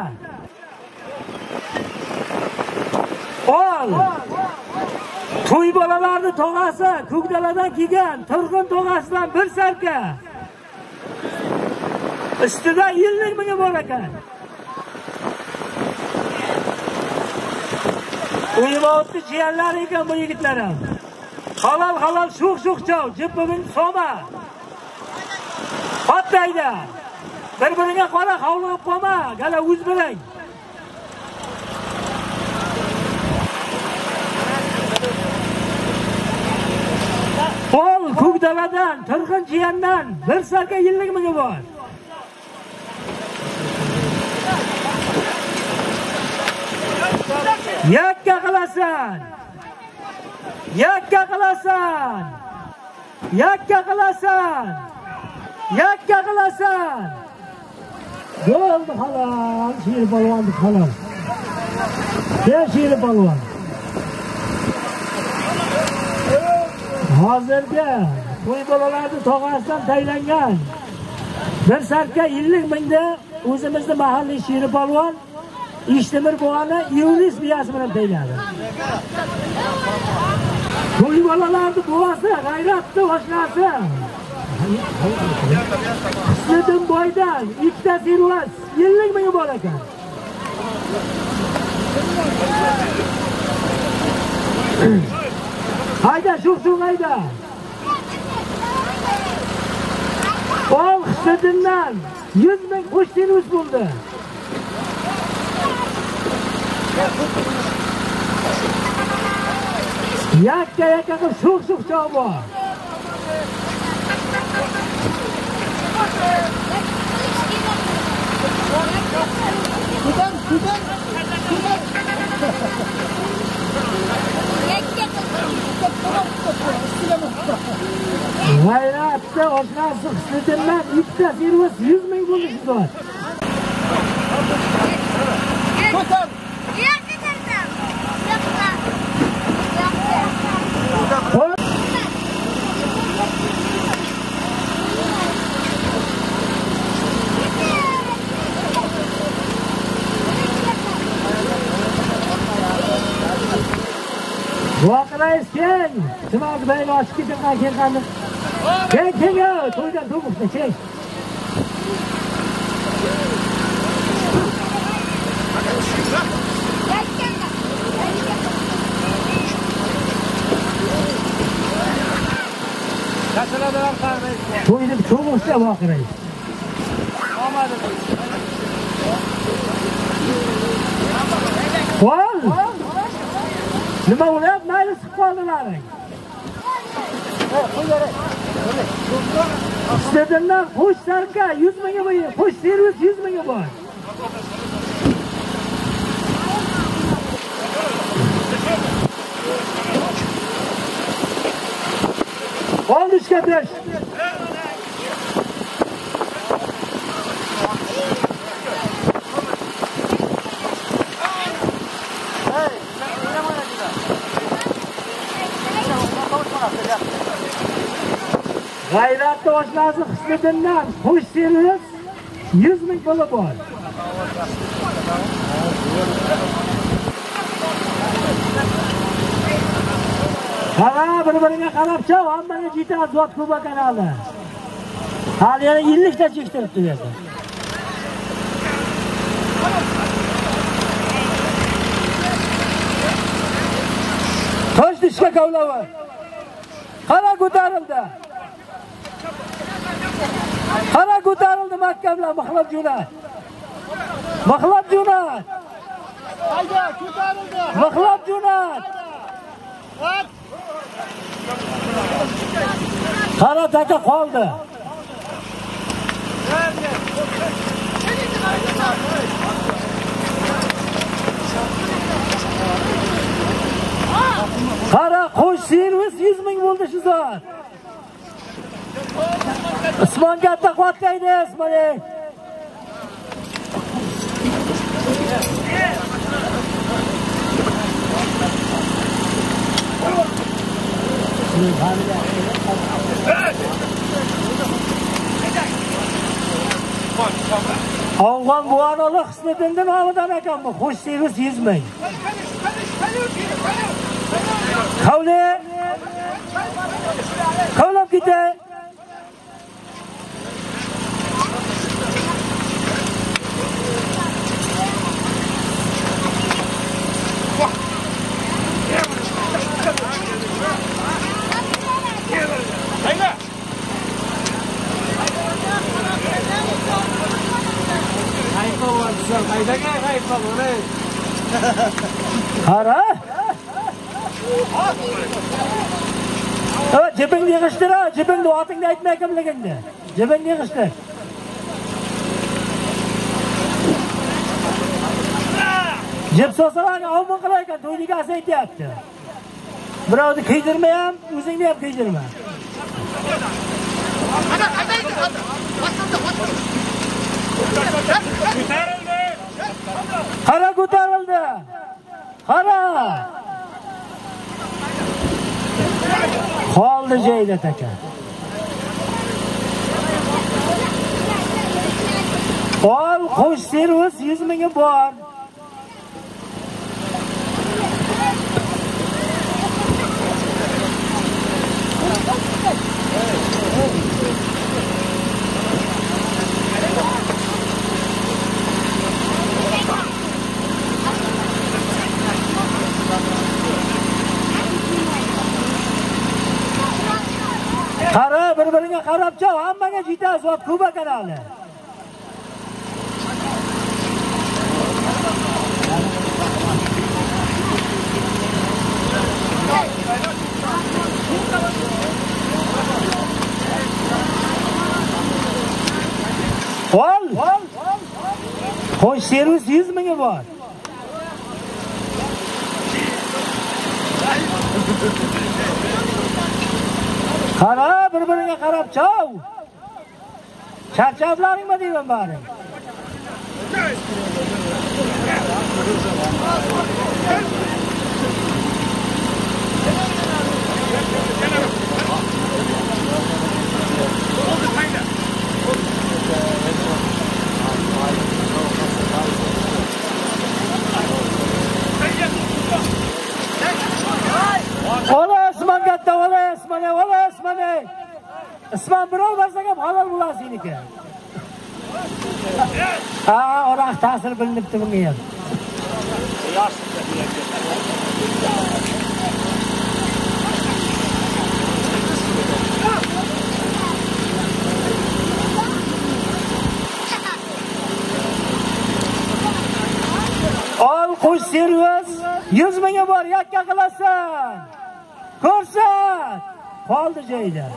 Ol. To'y bolalarni tog'asi Ko'kdaladan kelgan Turg'un tog'asidan bir sarka. Ustida yillik minga bor ekan. Uymotni jiyanlari ekan bu yigitlar ham. Halol halol sho'x-sho'x chav, jibbigin soma. Qotlaydi. Bir-biriga qora hovliqib qolma, gala o'z bilang. Ol Ko'kdaladan, Turg'un jiyandan bir sarka yillik minga bor. Yakka qilasan. Yakka qilasan. Yakka qilasan. Yakka qilasan. Bo'ldi halol, Sher polvonni halol. Ya Sher polvon. Hozirga to'y bolalarning tog'asidan taylangan. Bir sarka ellik mingda o'zimizning mahalliy Shiri polvon Ishtemir buvani Yulis biyasi bilan tayladi. To'y bolalarning buvasi g'ayratli oshnasi. Sizdan boydan ikkita servas ellik ming bor ekan. Hayda shu-shu hayda. Ol Husniddindan yuz ming qo'sh servis bo'ldi. Yakka yakka qilib shuq-shuq choq bor. Kudan, kudan, kudan. G'ayratli oshnasi Husniddindan ikkita servis yuz ming bo'lishi bor. Kudan. Voqeais keng. Simak bayni ochib ketgan kelgandi. Keng keng to'ydan to'g'ri keng. Kaçıladan qarmayız. To'yni to'g'ri voqeais. Olmadi. Vol. Nima bo'lib, mayli chiqib qoldilaring. Husniddindan qo'sh sarka yuz ming bor, qo'sh servis yuz ming bor. Oldi ishkatish. G'ayratli oshnasi Husniddindan qo'sh servis yuz ming puli bor. Qara bir-biriga qarab-cha, hammaga yetadi zot Kuba kanali. Hali yana ellik ta chektiribdi bu yerda. Tosh dishga kavlava. Qara ko'tarildi. Qara ko'tarildi Makka bilan Maxlab Jo'nat. Maxlab Jo'nat. Hayda, ko'tarildi. Maxlab Jo'nat. Qara taka qoldi. Qara qo'sh servis yuz ming bo'ldi shu zot. Usmon katta quvvatlaydi, Ismoil. Avg'on buvani Husniddindan nomidan ekan bu. Qo'sh servis yuz ming. Qavli. Qavlab ketay. Qara. Ha, jibingni yig'ishtir, jibingni otingni aytmay kimligingni. Jibingni yig'ishtir. Jib so'sarani olmon qilayotgan, to'yniga asaytyapti. Birovni kiydirma ham, o'zingni ham kiydirma. Ana, qaytaydi. Qara ko'tarildi. Qara. Qoldi joyda taka. Qo'sh servis yuz mingga bor. Qara, bir-biriga qarabcha, hammaga yetasiz va Kuba kanali. Ol, qo'sh servis yuz mingga bor. Qara, bir-biriga qarab chav. Charchablaringmi deyman bari. Ola Osman katta, ola Osman, ola Osman. Osman birov barsaga halol bo'ladi seniki. Ha, oraq ta'sir bilinibdi bunga ham. Ol qo'sh servis yuz mingga bor, yakka qilasan. Ko'rsat. Qoldi joyida.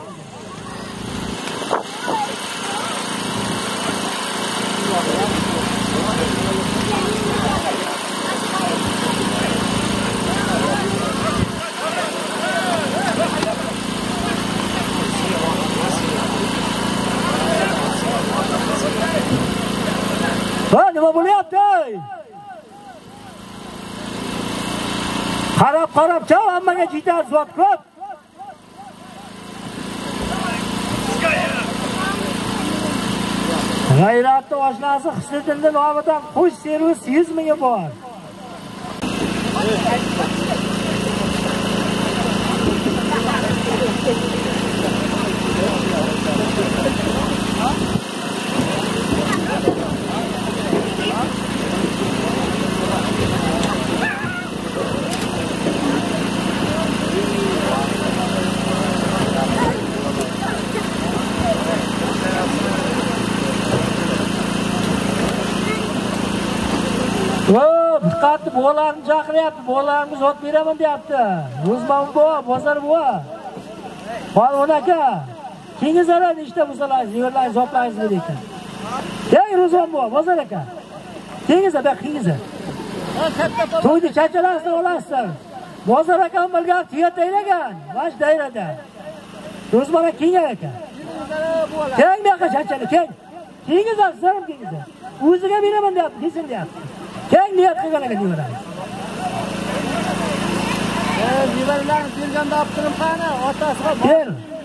Ha, nima bo'lyapti? Qarab-qarab chav, hammaga jitar zot ko'p. G'ayratli oshnasi Hisniddinning nomidan qo'sh servis yuz mingga bor. Diqqatli bolalarni chaqiryapti, bolalarni zot beraman deyapti. O'zman bu, bozor bu. Polvon aka, kengizlar nechta bo'lsalar, yo'llaringiz zotlaringiz ekan. Ey Ro'zon bu, bozor aka. Kengizlar, bak kengizlar. To'yni chachalasini olasizlar. Bozor aka bilgan tuya taylagan, vash dayrada. Ro'zman aka kengar aka. Keng buyoqqa chachali, keng. Kengizlar, sizlar kengizlar. O'ziga beraman deyapti, desin deyapti. Keng niyat qilgan ekan deyveradi. Eh, nimalarni berganda olib turim qani, otasiga ber.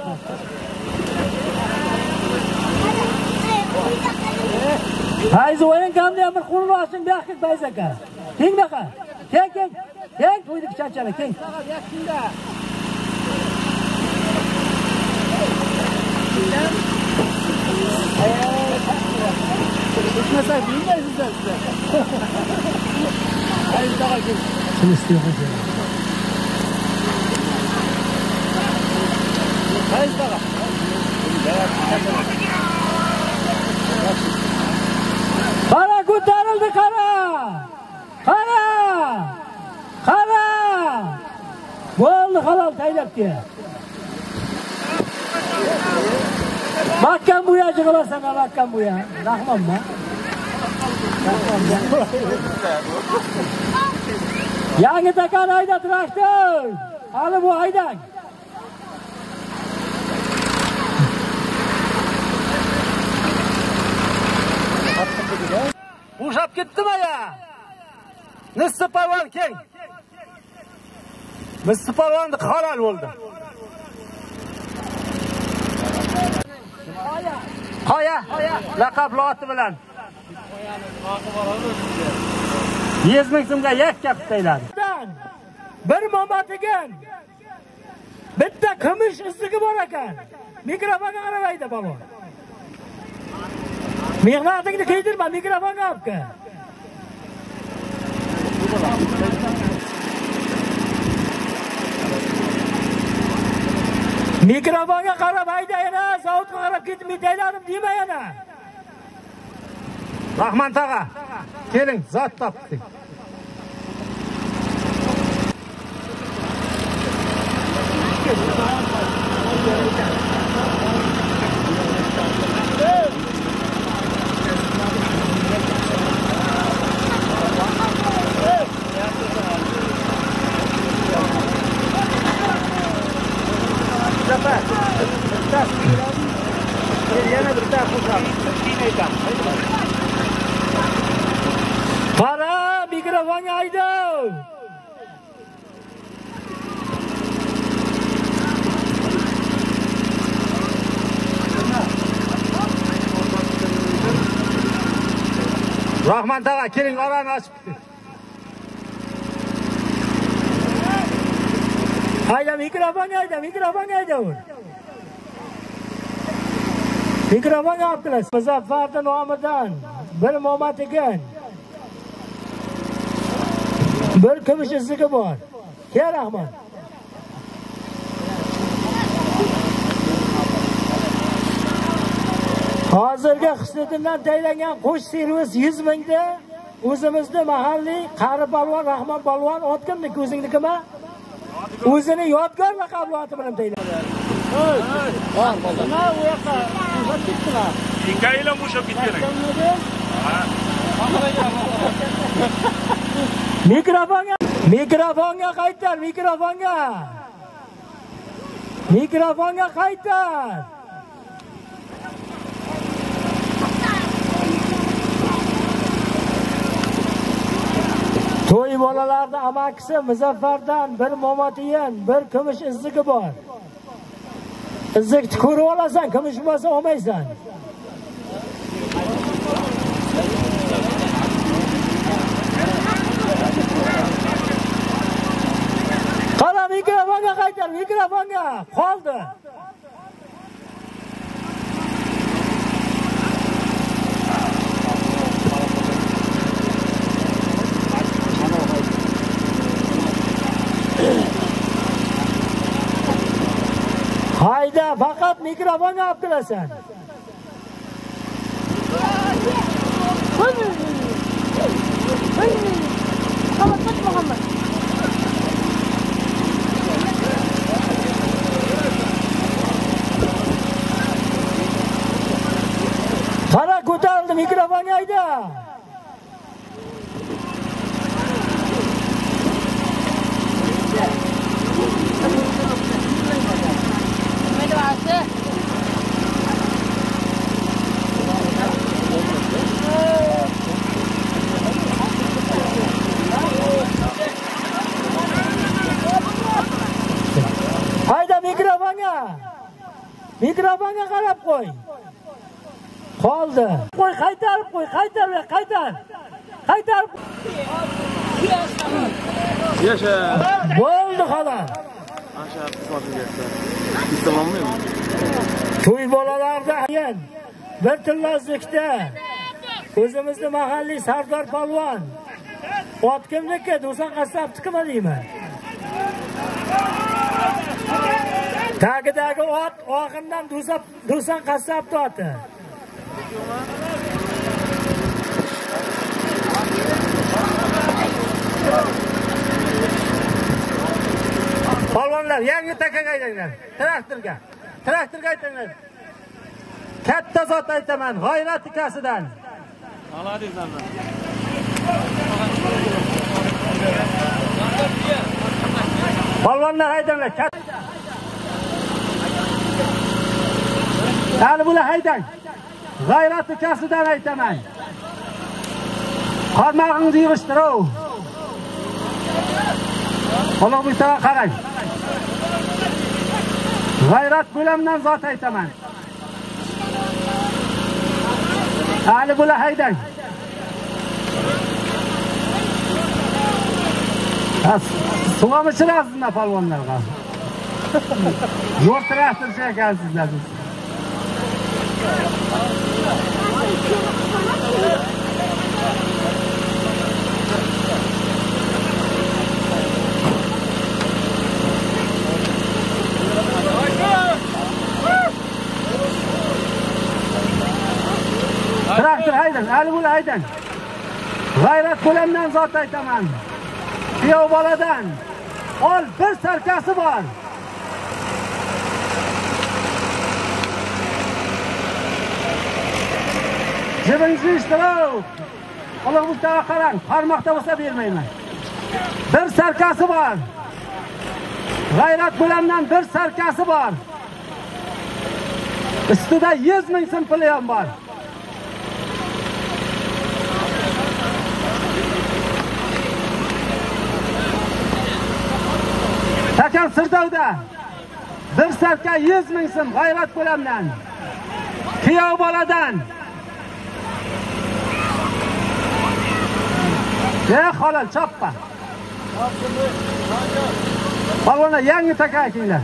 Hayzi o'yin kamda ham bir qo'lni oching, bu yoqqa bayz aka. Keng baqa. Keng, keng. Keng to'ydi chanchali, keng. Uçmasak bilmeyiz bizden size. Hayır daha gel. Şunu istiyor hocam. Hayır daha. Kara kurtarıldı kara. Kara. Kara. Bu oldu halal taylap diye. Bakkan bu ya çıkılasana bakkan bu ya. Rahman mı? Yangi takan ayda traktör. Hali bu aydan. Bo'shab ketdimi ya? Nissi polvon keng. Nissi polvonni halol bo'ldi. Qoya, laqab loti bilan yuz ming so'mga yakka bittayladi. Bir momatigan bitta kumush izligi bor ekan. Mikrofonga qaramaydi balon. Mehnatingni kiydirma, mikrofonga olib. Mikrofonga qarab hayda yana, zavodga qarab ketmaydilarim deyma yana. Rahman tog'a, keling, zot topdik. Qara, mikrofonga hayda. Rahman tog'a, keling, orani ochib. Hayda, mikrofonga hayda, mikrofonga hayda. Mikrofonga olib kelasiz. Muzaffarning nomidan bir momat ekan. Bir kumush izligi bor. Kel Rahman. Hozirgi Husniddindan taylangan qo'sh servis yuz mingda o'zimizning mahalliy qari balvon Rahmon balvon otgimniki o'zingnikimi? O'zini yodgor laqabli oti bilan taylangan. Ikkayilam bo'shab ketgan. Mikrofonga, mikrofonga qaytar, mikrofonga. Mikrofonga qaytar. To'y bolalarning amakisi Muzaffardan bir momotiyin, bir kumush izligi bor. Izlikni ko'rib olasan, kumush bo'lsa olmaysan. Qara, mikrofonga qaytar, mikrofonga. Qoldi. Hayda, faqat mikrofonga olib kelasan. Qara, ko'tarildi, mikrofonga hayda. Hayda, mikrofonga. Mikrofonga qarab qo'y. Qoldi. Qo'y, qaytarib qo'y, qaytar, qaytar. Qaytarib. Yasha. Bo'ldi xolos. Asha qizlarga. Istamammi? To'y bolalarda bir tillazlikda o'zimizning mahalliy Sardor polvon otgimniki do'san qasab chiqma deyman. Tagidagi ot og'indan do'sab do'san qasab oti. Polvonlar, yangi takaga aydanglar. Traktorga. Traktorga aytanglar. Katta zot aytaman, g'ayrat ikasidan. Oladingizmi? Polvonlar haydanglar. Hali bular haydang. G'ayrat ikasidan aytaman. Qarmog'ingizni yig'ishtirov. Xo'loq bu tarafa qarang. G'ayrat bo'lamdan zot aytaman. Hali bular haydang. Suğa mı çırasınlar palvonlarga? Yo'rtirasiz ekansizlar siz. Traktor haydang, Ali bo'la haydang. G'ayrat ko'lamdan zot aytaman. Kuyov boladan ol bir sarkasi bor. Jibingizni ishtirok. Alloh mustafa qarang, qarmoqda bo'lsa bermayman. Bir sarkasi bor. G'ayrat ko'lamdan bir sarkasi bor. Ustida yuz ming so'm puli ham bor. Takan Sirdovda bir sarka yuz ming so'm g'ayrat ko'lamdan. Kuyov boladan. Ya halal choppa. Balona yangi taka akinglar.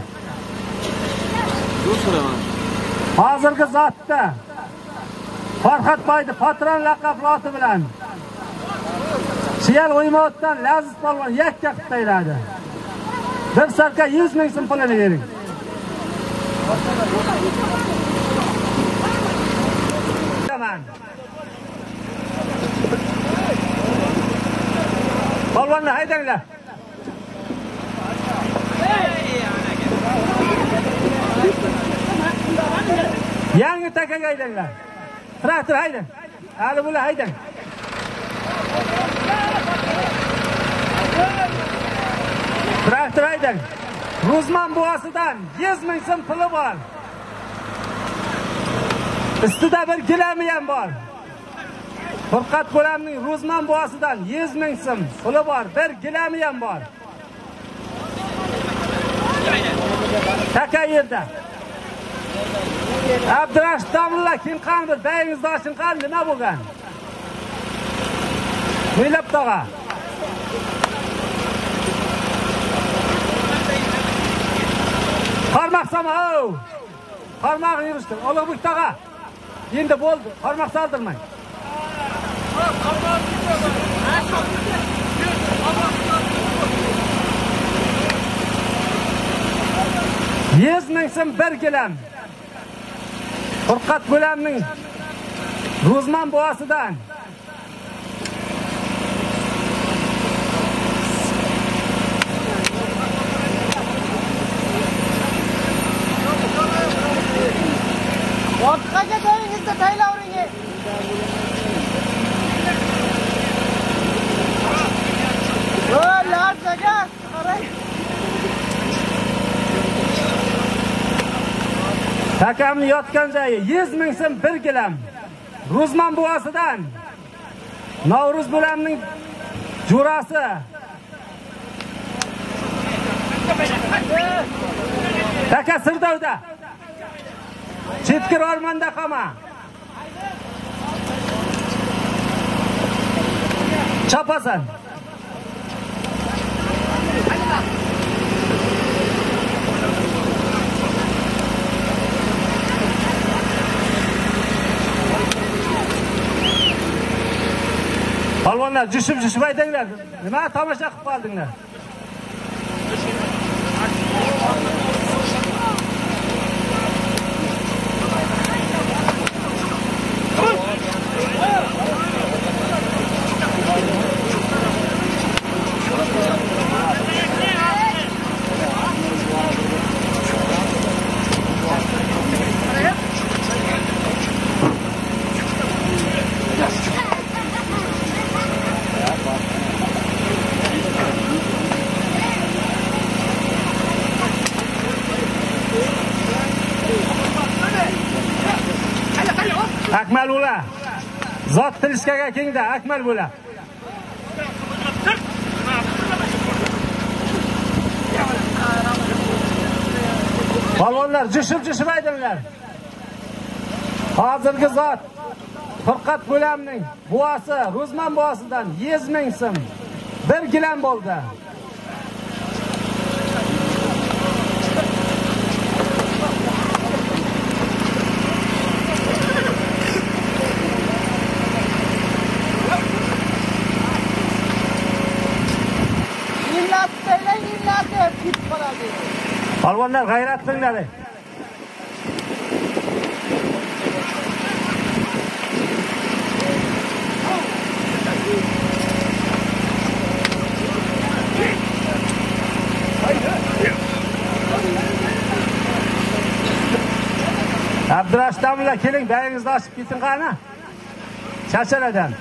Hozirgi zotda Farhod boyni patron laqabloti bilan Shiyal O'ymovdan Laziz polvon yakka qilib beradi. Bir sarka yuz ming so'm pulini bering. Tamam. Polvonni haydanglar. Yangi takaga haydanglar. Traktor haydang. Ali bo'la haydang. Traktor haydang. Ruzman buvasidan yuz ming so'm puli bor. Ustida bir gilami ham bor. Furqat Qo'lamning Ruzman buvasidan yuz ming so'm puli bor. Bir gilami ham bor. Taka yerda. Abdurash Domilla kim qandir bayingizni oching qan nima bo'lgan? O'ylab tog'a. Qarmoq sama o. Qarmoqni yurishtir. Ulug'bek tog'a. Endi bo'ldi. Qarmoq soldirmang. yuz ming so'm bir gilam. Furqat Qo'lamning Ruzman buvasidan Ortqaga joyingizda taylavringa. O, larzaga qarang. Takamni yotgan joyi yuz ming so'm bir gilam. Ruzman buvasidan Navruz Bo'lamning jo'rasi. Taka Sirdovda. Chetkir o'rmonda qama. Chapasan. Palvonlar jushib-jushib aytinglar. Nima tomosha qilib qoldinglar? Akmal bo'la. Zot Tirishkaga kengda Akmal bo'la. Palvonlar jushib-jushib aytinglar. Hozirgi zot Furqat Qo'lamning buvasi Ruzman buvasidan yuz ming so'm bir gilam bo'ldi. Polvonlar g'ayrat qilinglar. Abdurashidovlar keling, bayingizni ochib keting qani. Chacharadan.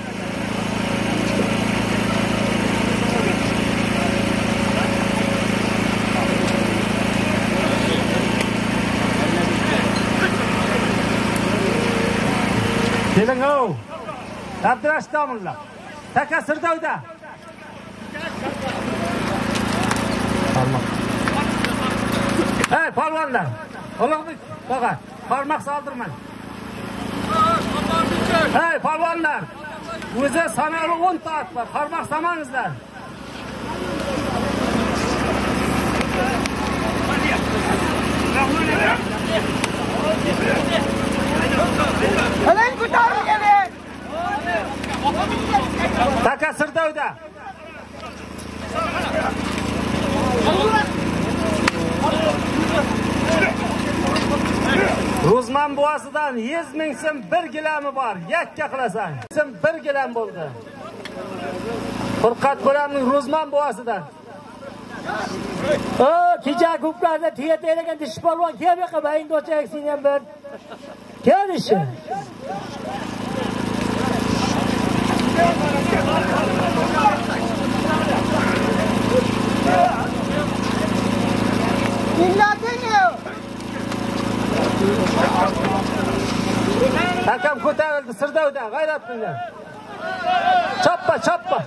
Keling o. Abdurashidovlar. Taka Sirdovda. Hey, polvonlar. Ulug'bek, tog'a, qarmoq soldirmang. Hey, polvonlar. O'zi sanali o'n ta ot bor. Qarmoq solmangizlar. Halang ko'tarib keling. Taka Sirdovda. Ro'zman buvasidan yuz ming so'm bir gilami bor. Yakka qilasan. So'm bir gilam bo'ldi. Furqat bo'lamning Ro'zman buvasidan. O, kecha ko'plarda tiya teragan dish polvon kelib yoqqa bayingni ochaylik sen ham bir. Kel ishi. Hakam ko'tarildi Sirdovda, g'ayrat qilinglar. Choppa, choppa.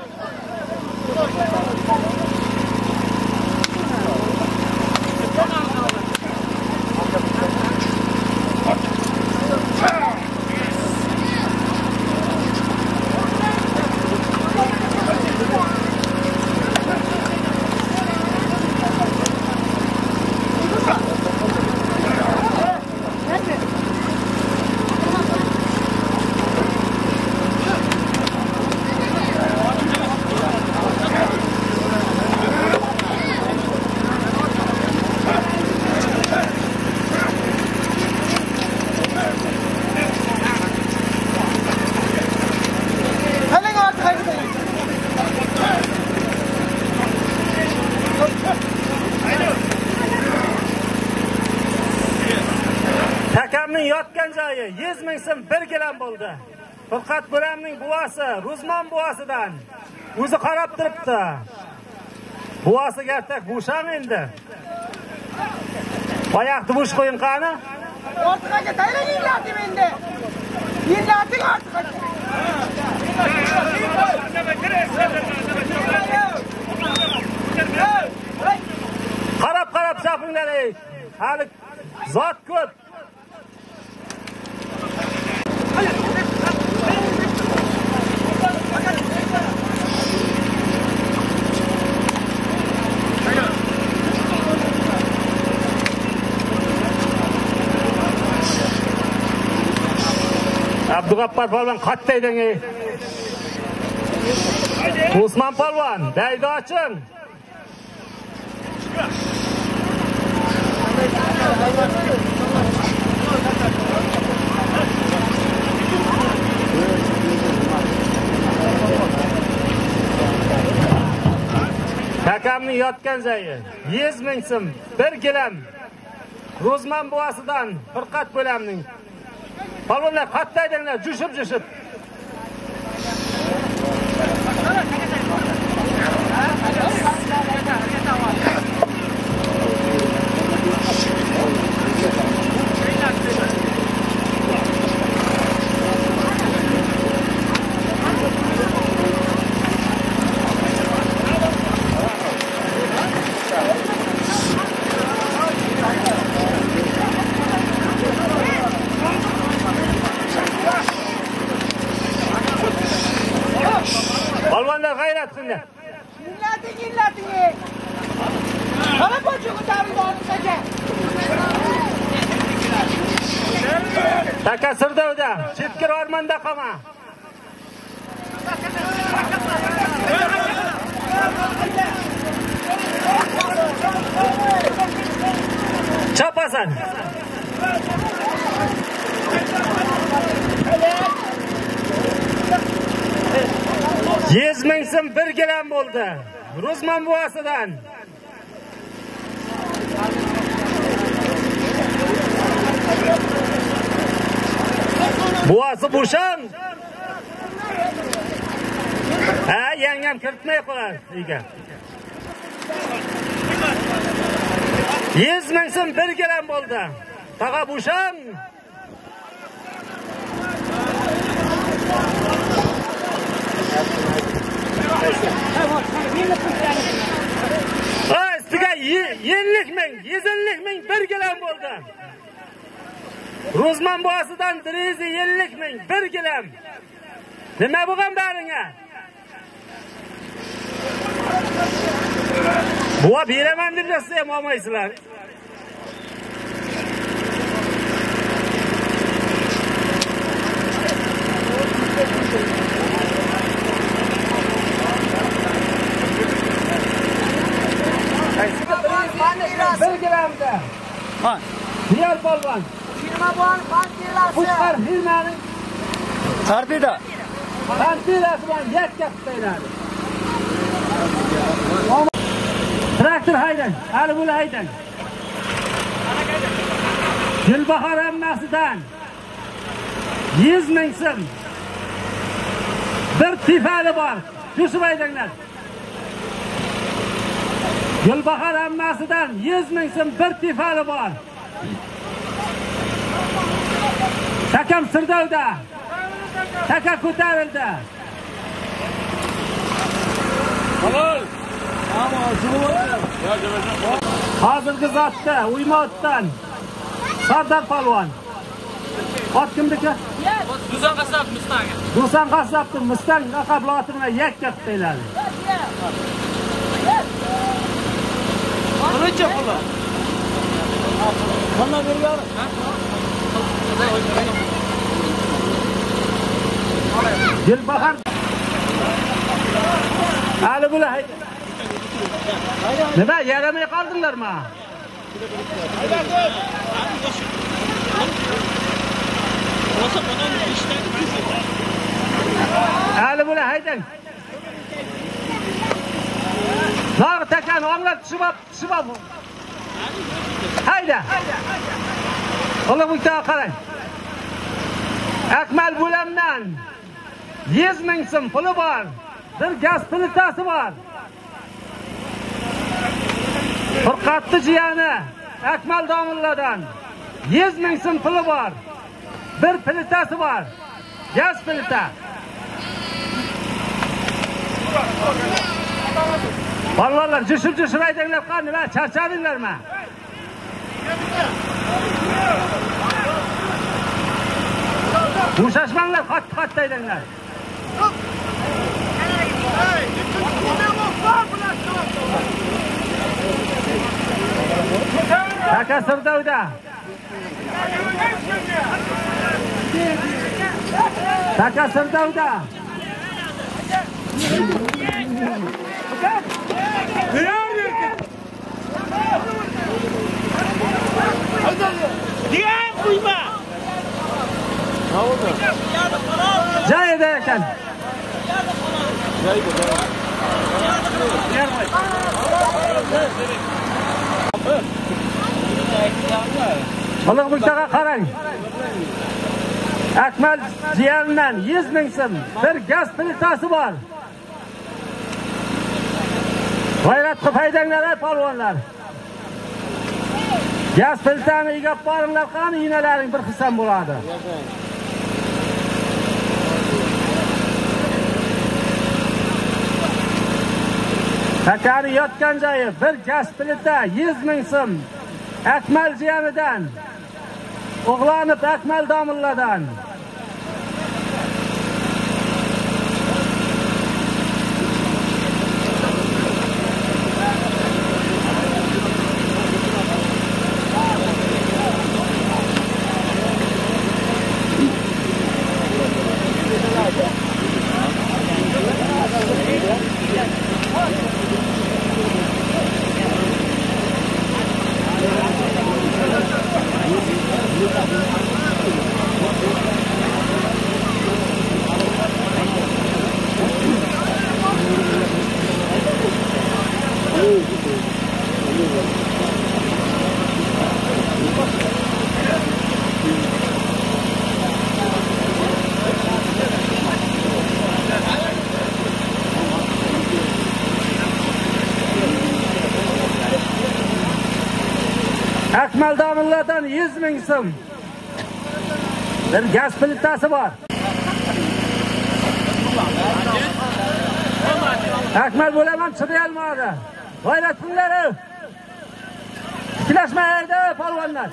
Takamning yotgan joyi yuz ming so'm bir gilam bo'ldi. Furqat bo'lamning buvasi, Ro'zman buvasidan. O'zi qarab turibdi. Buvasi gartak bo'sham endi. Oyoqni bo'sh qo'ying qani. Ortiqaga tayyorlayinglar deb endi. Yillarning ortiqaga. Qarab-qarab chopinglar ey. Hali zot ko'p. Abdug'appar polvon qatta eding ey. Usmon polvon, bayda oching. Takamning yotgan joyi yuz ming so'm bir gilam. Ro'zman buvasidan Furqat bo'lamning. Polvonlar qatta edinglar, jushib-jushib. Polvonlar g'ayrat qilinglar. Yillating, yillating. Mana boshqa ko'tarildi ortiqaga. Taka Sirdovda, chetkir o'rmonda qolma. qilasan? yuz ming so'm bir gilam bo'ldi. Ro'zman buvasidan. Buvasi bo'shan. Ha, yangam kiritmay qo'yar uyga. yuz ming so'm bir gilam bo'ldi. Tag'a bo'shan. Ha, ustiga ellik ming, yuz ellik ming bir gilam bo'ldi. Ro'zman buvasidan dirizi ellik ming bir gilam. Nima bo'lgan baringa? Buva beraman deb desa ham olmaysizlar. Bir gramda. Ha. Riyal polvon. Firma bor, bank Bu chiqar firmaning Tartida. Tartidasi bilan yakka qiladi. Traktor haydang, hali buni haydang. Gulbahor ammasidan yuz ming so'm. Bir tifali bor. Yusuf haydanglar. Gulbahor ammasidan yuz ming so'm bir tifali bor. Takam Sirdovda. Taka ko'tarildi. Halol. Hozirgi zotda Uymotdan Sardor polvon. Ot kimniki? Dusan qasab Mustang. Dusan qasabning Mustang laqablarini yakka qiladi. Qancha pul? Qanday bergan? Gulbahor. Hali bular. Nima, yaramay qoldinglarmi? Hali bular haydang. Nor takan o'nglab tushib, tushib. Hayda. Ola bu yoqqa qarang. Akmal bo'lamdan yuz ming so'm puli bor. Bir gaz plitasi bor. Furqatni jiyani Akmal Domilladan yuz ming so'm puli bor. Bir plitasi bor. Gaz plita. Ballarlar jishib-jishib aydanglar qani, va charchadinglarmi? Bo'shashmanglar, qattiq-qattiq aydanglar. Taka Sirdovda. Taka Sirdovda. Diyan quyma. Joyida ekan. Mana bu yoqqa qarang. Akmal jiyanidan yuz ming so'm bir gaz plitasi bor. G'ayrat qilib haydanglar, polvonlar. Gaz plitani egab boringlar, qani inalaring bir qilsam bo'ladi. Takari yotgan joyi bir gaz plita yuz ming so'm. Akmal jiyanidan. O'g'lonib Akmal Domilladan. Sirdadan yuz ming so'm. Bir gaz plitasi bor. Akmal bo'laman chiday olmadi. G'ayrat pullari. Tiklashmaydi polvonlar.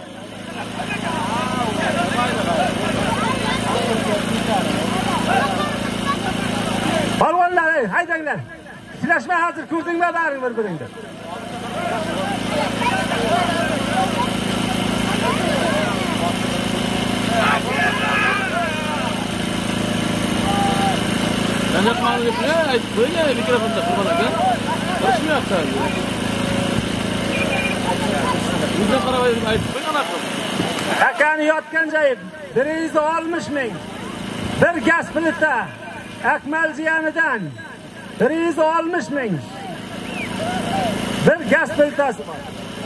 Polvonlar, haydanglar. Tiklashmay hozir ko'rdingmi baring bir-biringni. Janjal qilmayapti, aytib qo'ying, mikrofonda Qurbon aka. Turishmayapti hali. Bizga qarab aytib qo'ying anaqa. Akani yotgan joyi bir yuz oltmish ming. Bir gaz plita Akmal ziyanidan bir yuz oltmish ming. Bir gaz plitasi bor.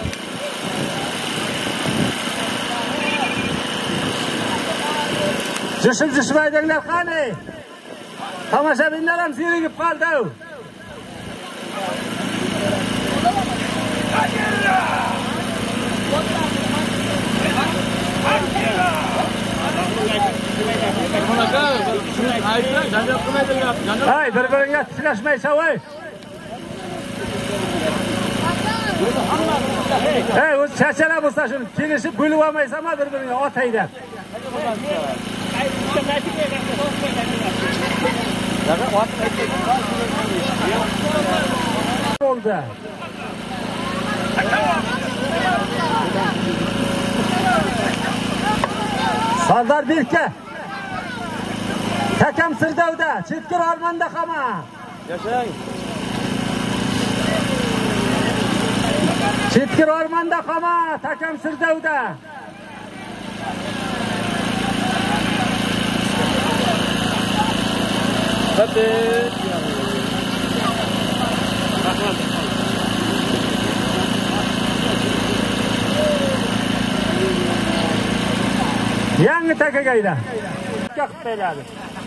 Jishib-jishib aydanglar qani? Tomoshabinlar ham zerikib qoldi. Hay, bir-biringga tiklashmaysan voy. Hey, o'z chachala bo'lsa shuni kelishib bo'lib olmaysanmi bir-biringga otaydan. Oldu. Sardar Birke. Takam Sirdavda, Chetkir Ormonda qama. Yashang. Chetkir Ormonda qama, Takam Sirdavda. Hadi. Yangi takagayda. Qaqib qo'yiladi.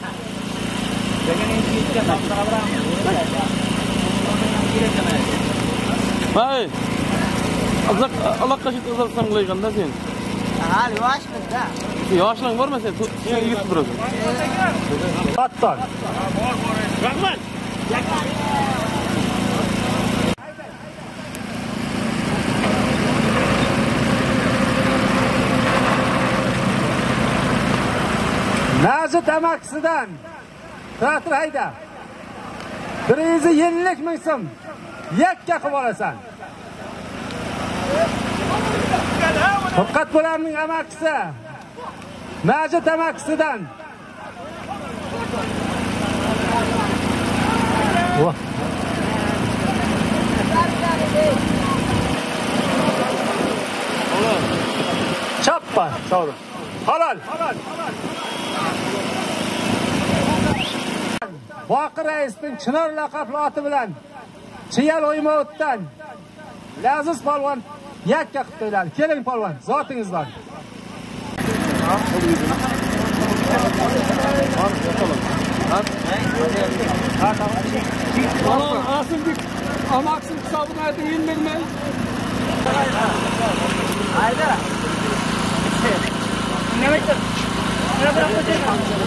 Hay. Azaq allaqashit uzalsam qo'yganda sen. Ha, yoshmizda. Yoshlang bormi sen? Sen yigit turasan. Hatton. Rahmat. Nazi tamaksidan traktor hayda. bir yuz ellik ming so'm yakka qilib olasan. Faqat bularning amaksi. Nazi tamaksidan. Vah. Chappa, sağ olun. Halal. Halal. Boqir raisning Chinor laqabli oti bilan Chiyal O'ymovutdan Laziz polvon yakka qilib qo'yiladi. Keling polvon, zotingiz bor. Asıldık. Amaksın hesabını ayetini indirmeyin. Hayda. Ne bekler? Ne bırakacak?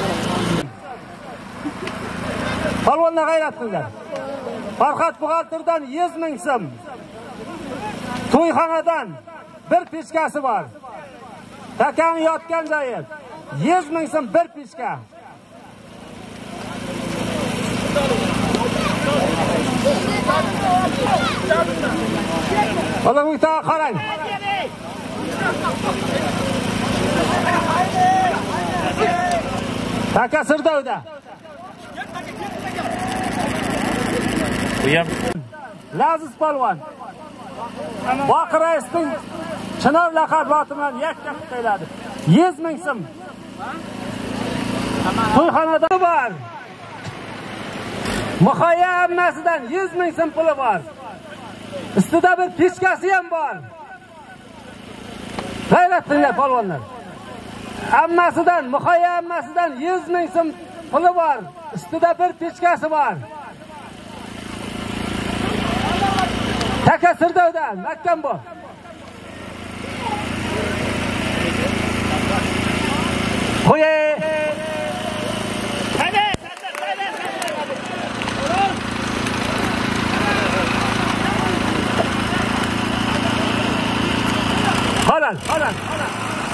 Polvonlar g'ayrat qildilar. Farhat buxgalterdan yuz ming so'm. To'yxonadan bir pechkasi bor. Takam yotgan joyi yuz ming so'm bir pechka. Ola bu ta qarang. Taka Sirdavda. Buyam. Laziz polvon. Boqir raisning Chinor laqabli oti bilan yakka qilib qo'yiladi. yuz ming so'm. To'yxonada bor. Muhayya hammasidan yuz ming so'm puli bor. Ustida bir pechkasi ham bor. G'ayrat qilinglar polvonlar. Hammasidan, muhayya hammasidan yuz ming so'm puli bor. Ustida bir pechkasi bor. Taka Sirdavdan, makkan bu. To'y. Halal, halal, halal.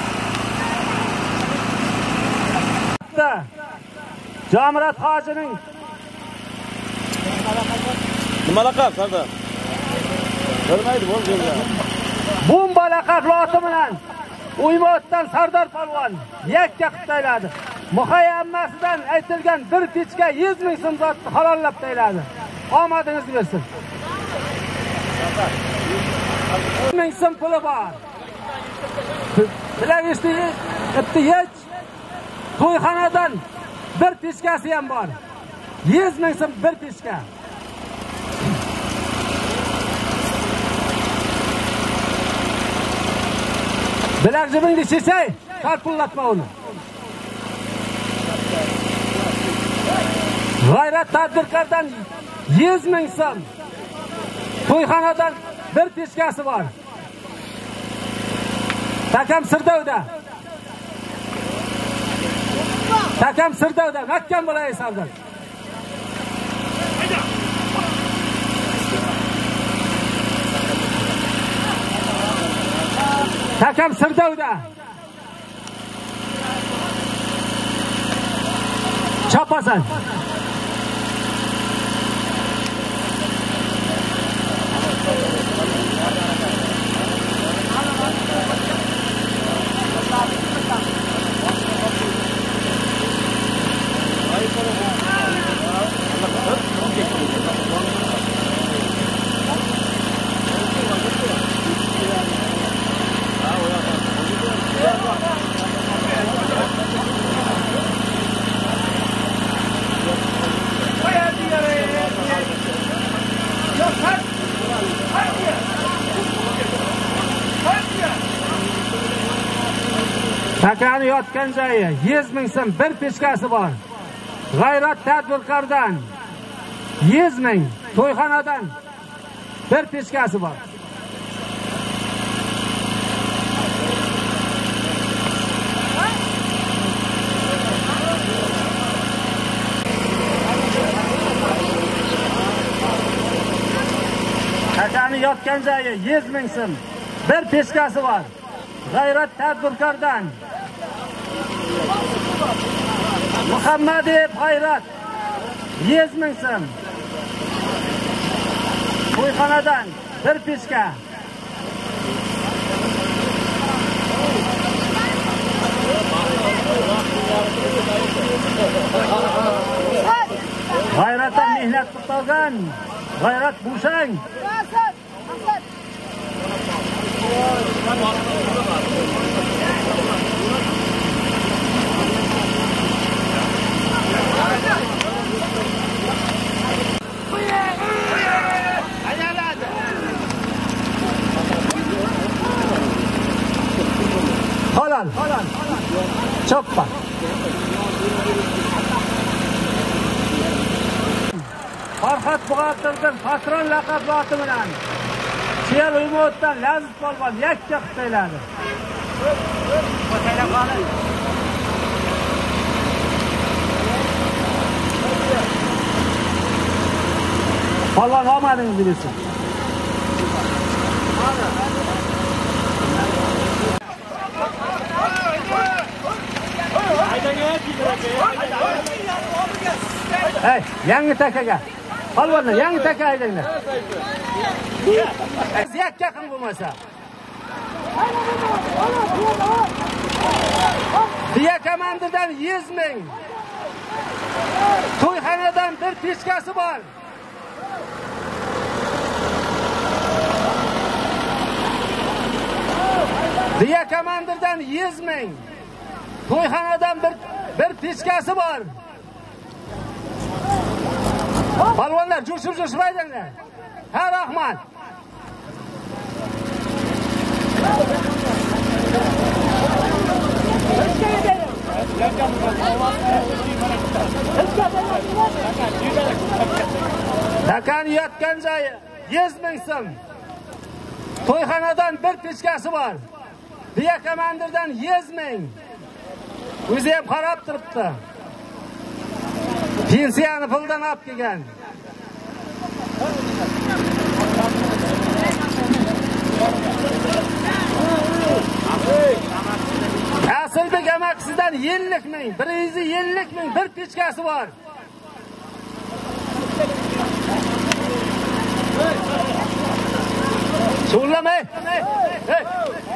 Jamirat hojining nima laqab Sardor? Bilmaydi bo'ldi. Bomba laqab loti bilan Uymotdan Sardor polvon yakka qilib tayladi. Muhammasidan aytilgan bir pechka yuz ming so'm zotni halollab tayladi. Omadingizni bersin. ming so'm puli bor. Bilagishingiz bitta hech to'yxonadan bir pechkasi ham bor. yuz ming so'm bir pechka. Bilak jibingni chesay, tarpullatma uni. G'ayrat tadbirkordan yuz ming so'm. To'yxonadan bir pechkasi bor. Takam Sirdovda. Takam Sirdovda, mahkam bo'lay Sardor. Takam Sirdovda. Chapasan. Takani yotgan joyi yuz ming so'm bir pechkasi bor. G'ayrat tadbirkordan yuz ming, to'yxonadan bir pechkasi bor. Takani yotgan joyi yuz ming so'm bir pechkasi bor. G'ayrat tadbirkordan Muhammadev G'ayrat yuz ming so'm. To'yxonadan bir pechka. G'ayratdan mehnat qilib qolgan G'ayrat Bushang. Halal, halal. Choppa. Farhat Buxatordan patron laqab loti bilan Siyal Uymotdan Laziz polvon yakka qilib tayladi. Polvon omadingizni bersin. Hey, yangi takaga. Polvonlar yangi taka haydanglar. Yakka qilib bo'lmasa. Biya komandirdan yuz ming. To'yxonadan bir pechkasi bor. Biya komandirdan yuz ming. To'yxonadan bir bir pechkasi bor. Polvonlar jo'shib-jo'shib haydanglar. Ha, rahmat. Takan yotgan joyi yuz ming so'm. To'yxonadan bir pechkasi bor. Biya komandirdan yuz ming. O'zi ham qarab turibdi. Pensiyani puldan olib kelgan. Asilbek amaksidan ellik ming, bir yuz ellik ming bir pechkasi bor. So'llamay. Hey.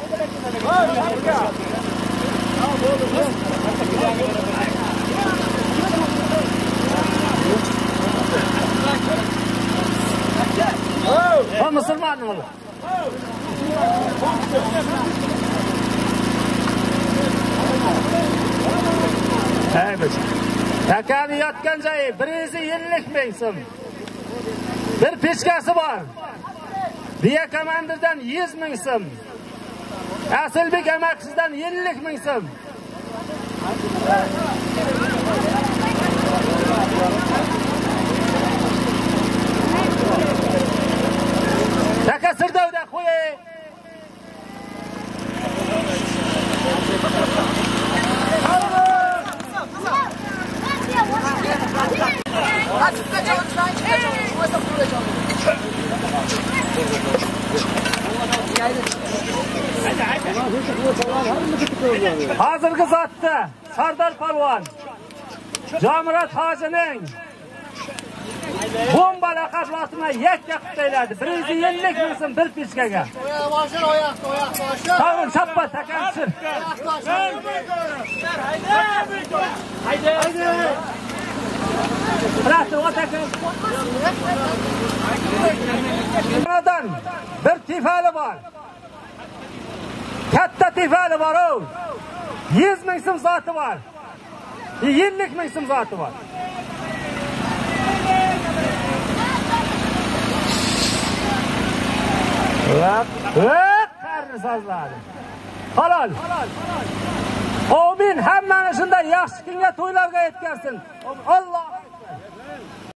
Ha musulmon oğlum. Evet. Takani yotgan joyi bir yuz ellik ming so'm. Bir pechkasi bor. Biya komandirdan yuz ming so'm. Asilbek amaksidan ellik ming so'm. Taka Sirdovda qo'yay. Hozirgi zotda Sardor Polvon Jomurat hojining bomba laqab lotini yakka qilib qo'yiladi. bir yuz ellik ming so'm bir pechkaga. Oyoqboshini oyoqda, oyoqboshi. Tag'in chappa takansir. Haydi. Haydi. Rahmat otakan. Buradan bir tifali bor. Katta tifali bor o. yuz ming so'm zoti bor. ellik ming so'm zoti bor. Hop, hop, qarni sozladi. Halol. Amin. Hammani shunday yaxshi kunga to'ylarga yetkazsin. Alloh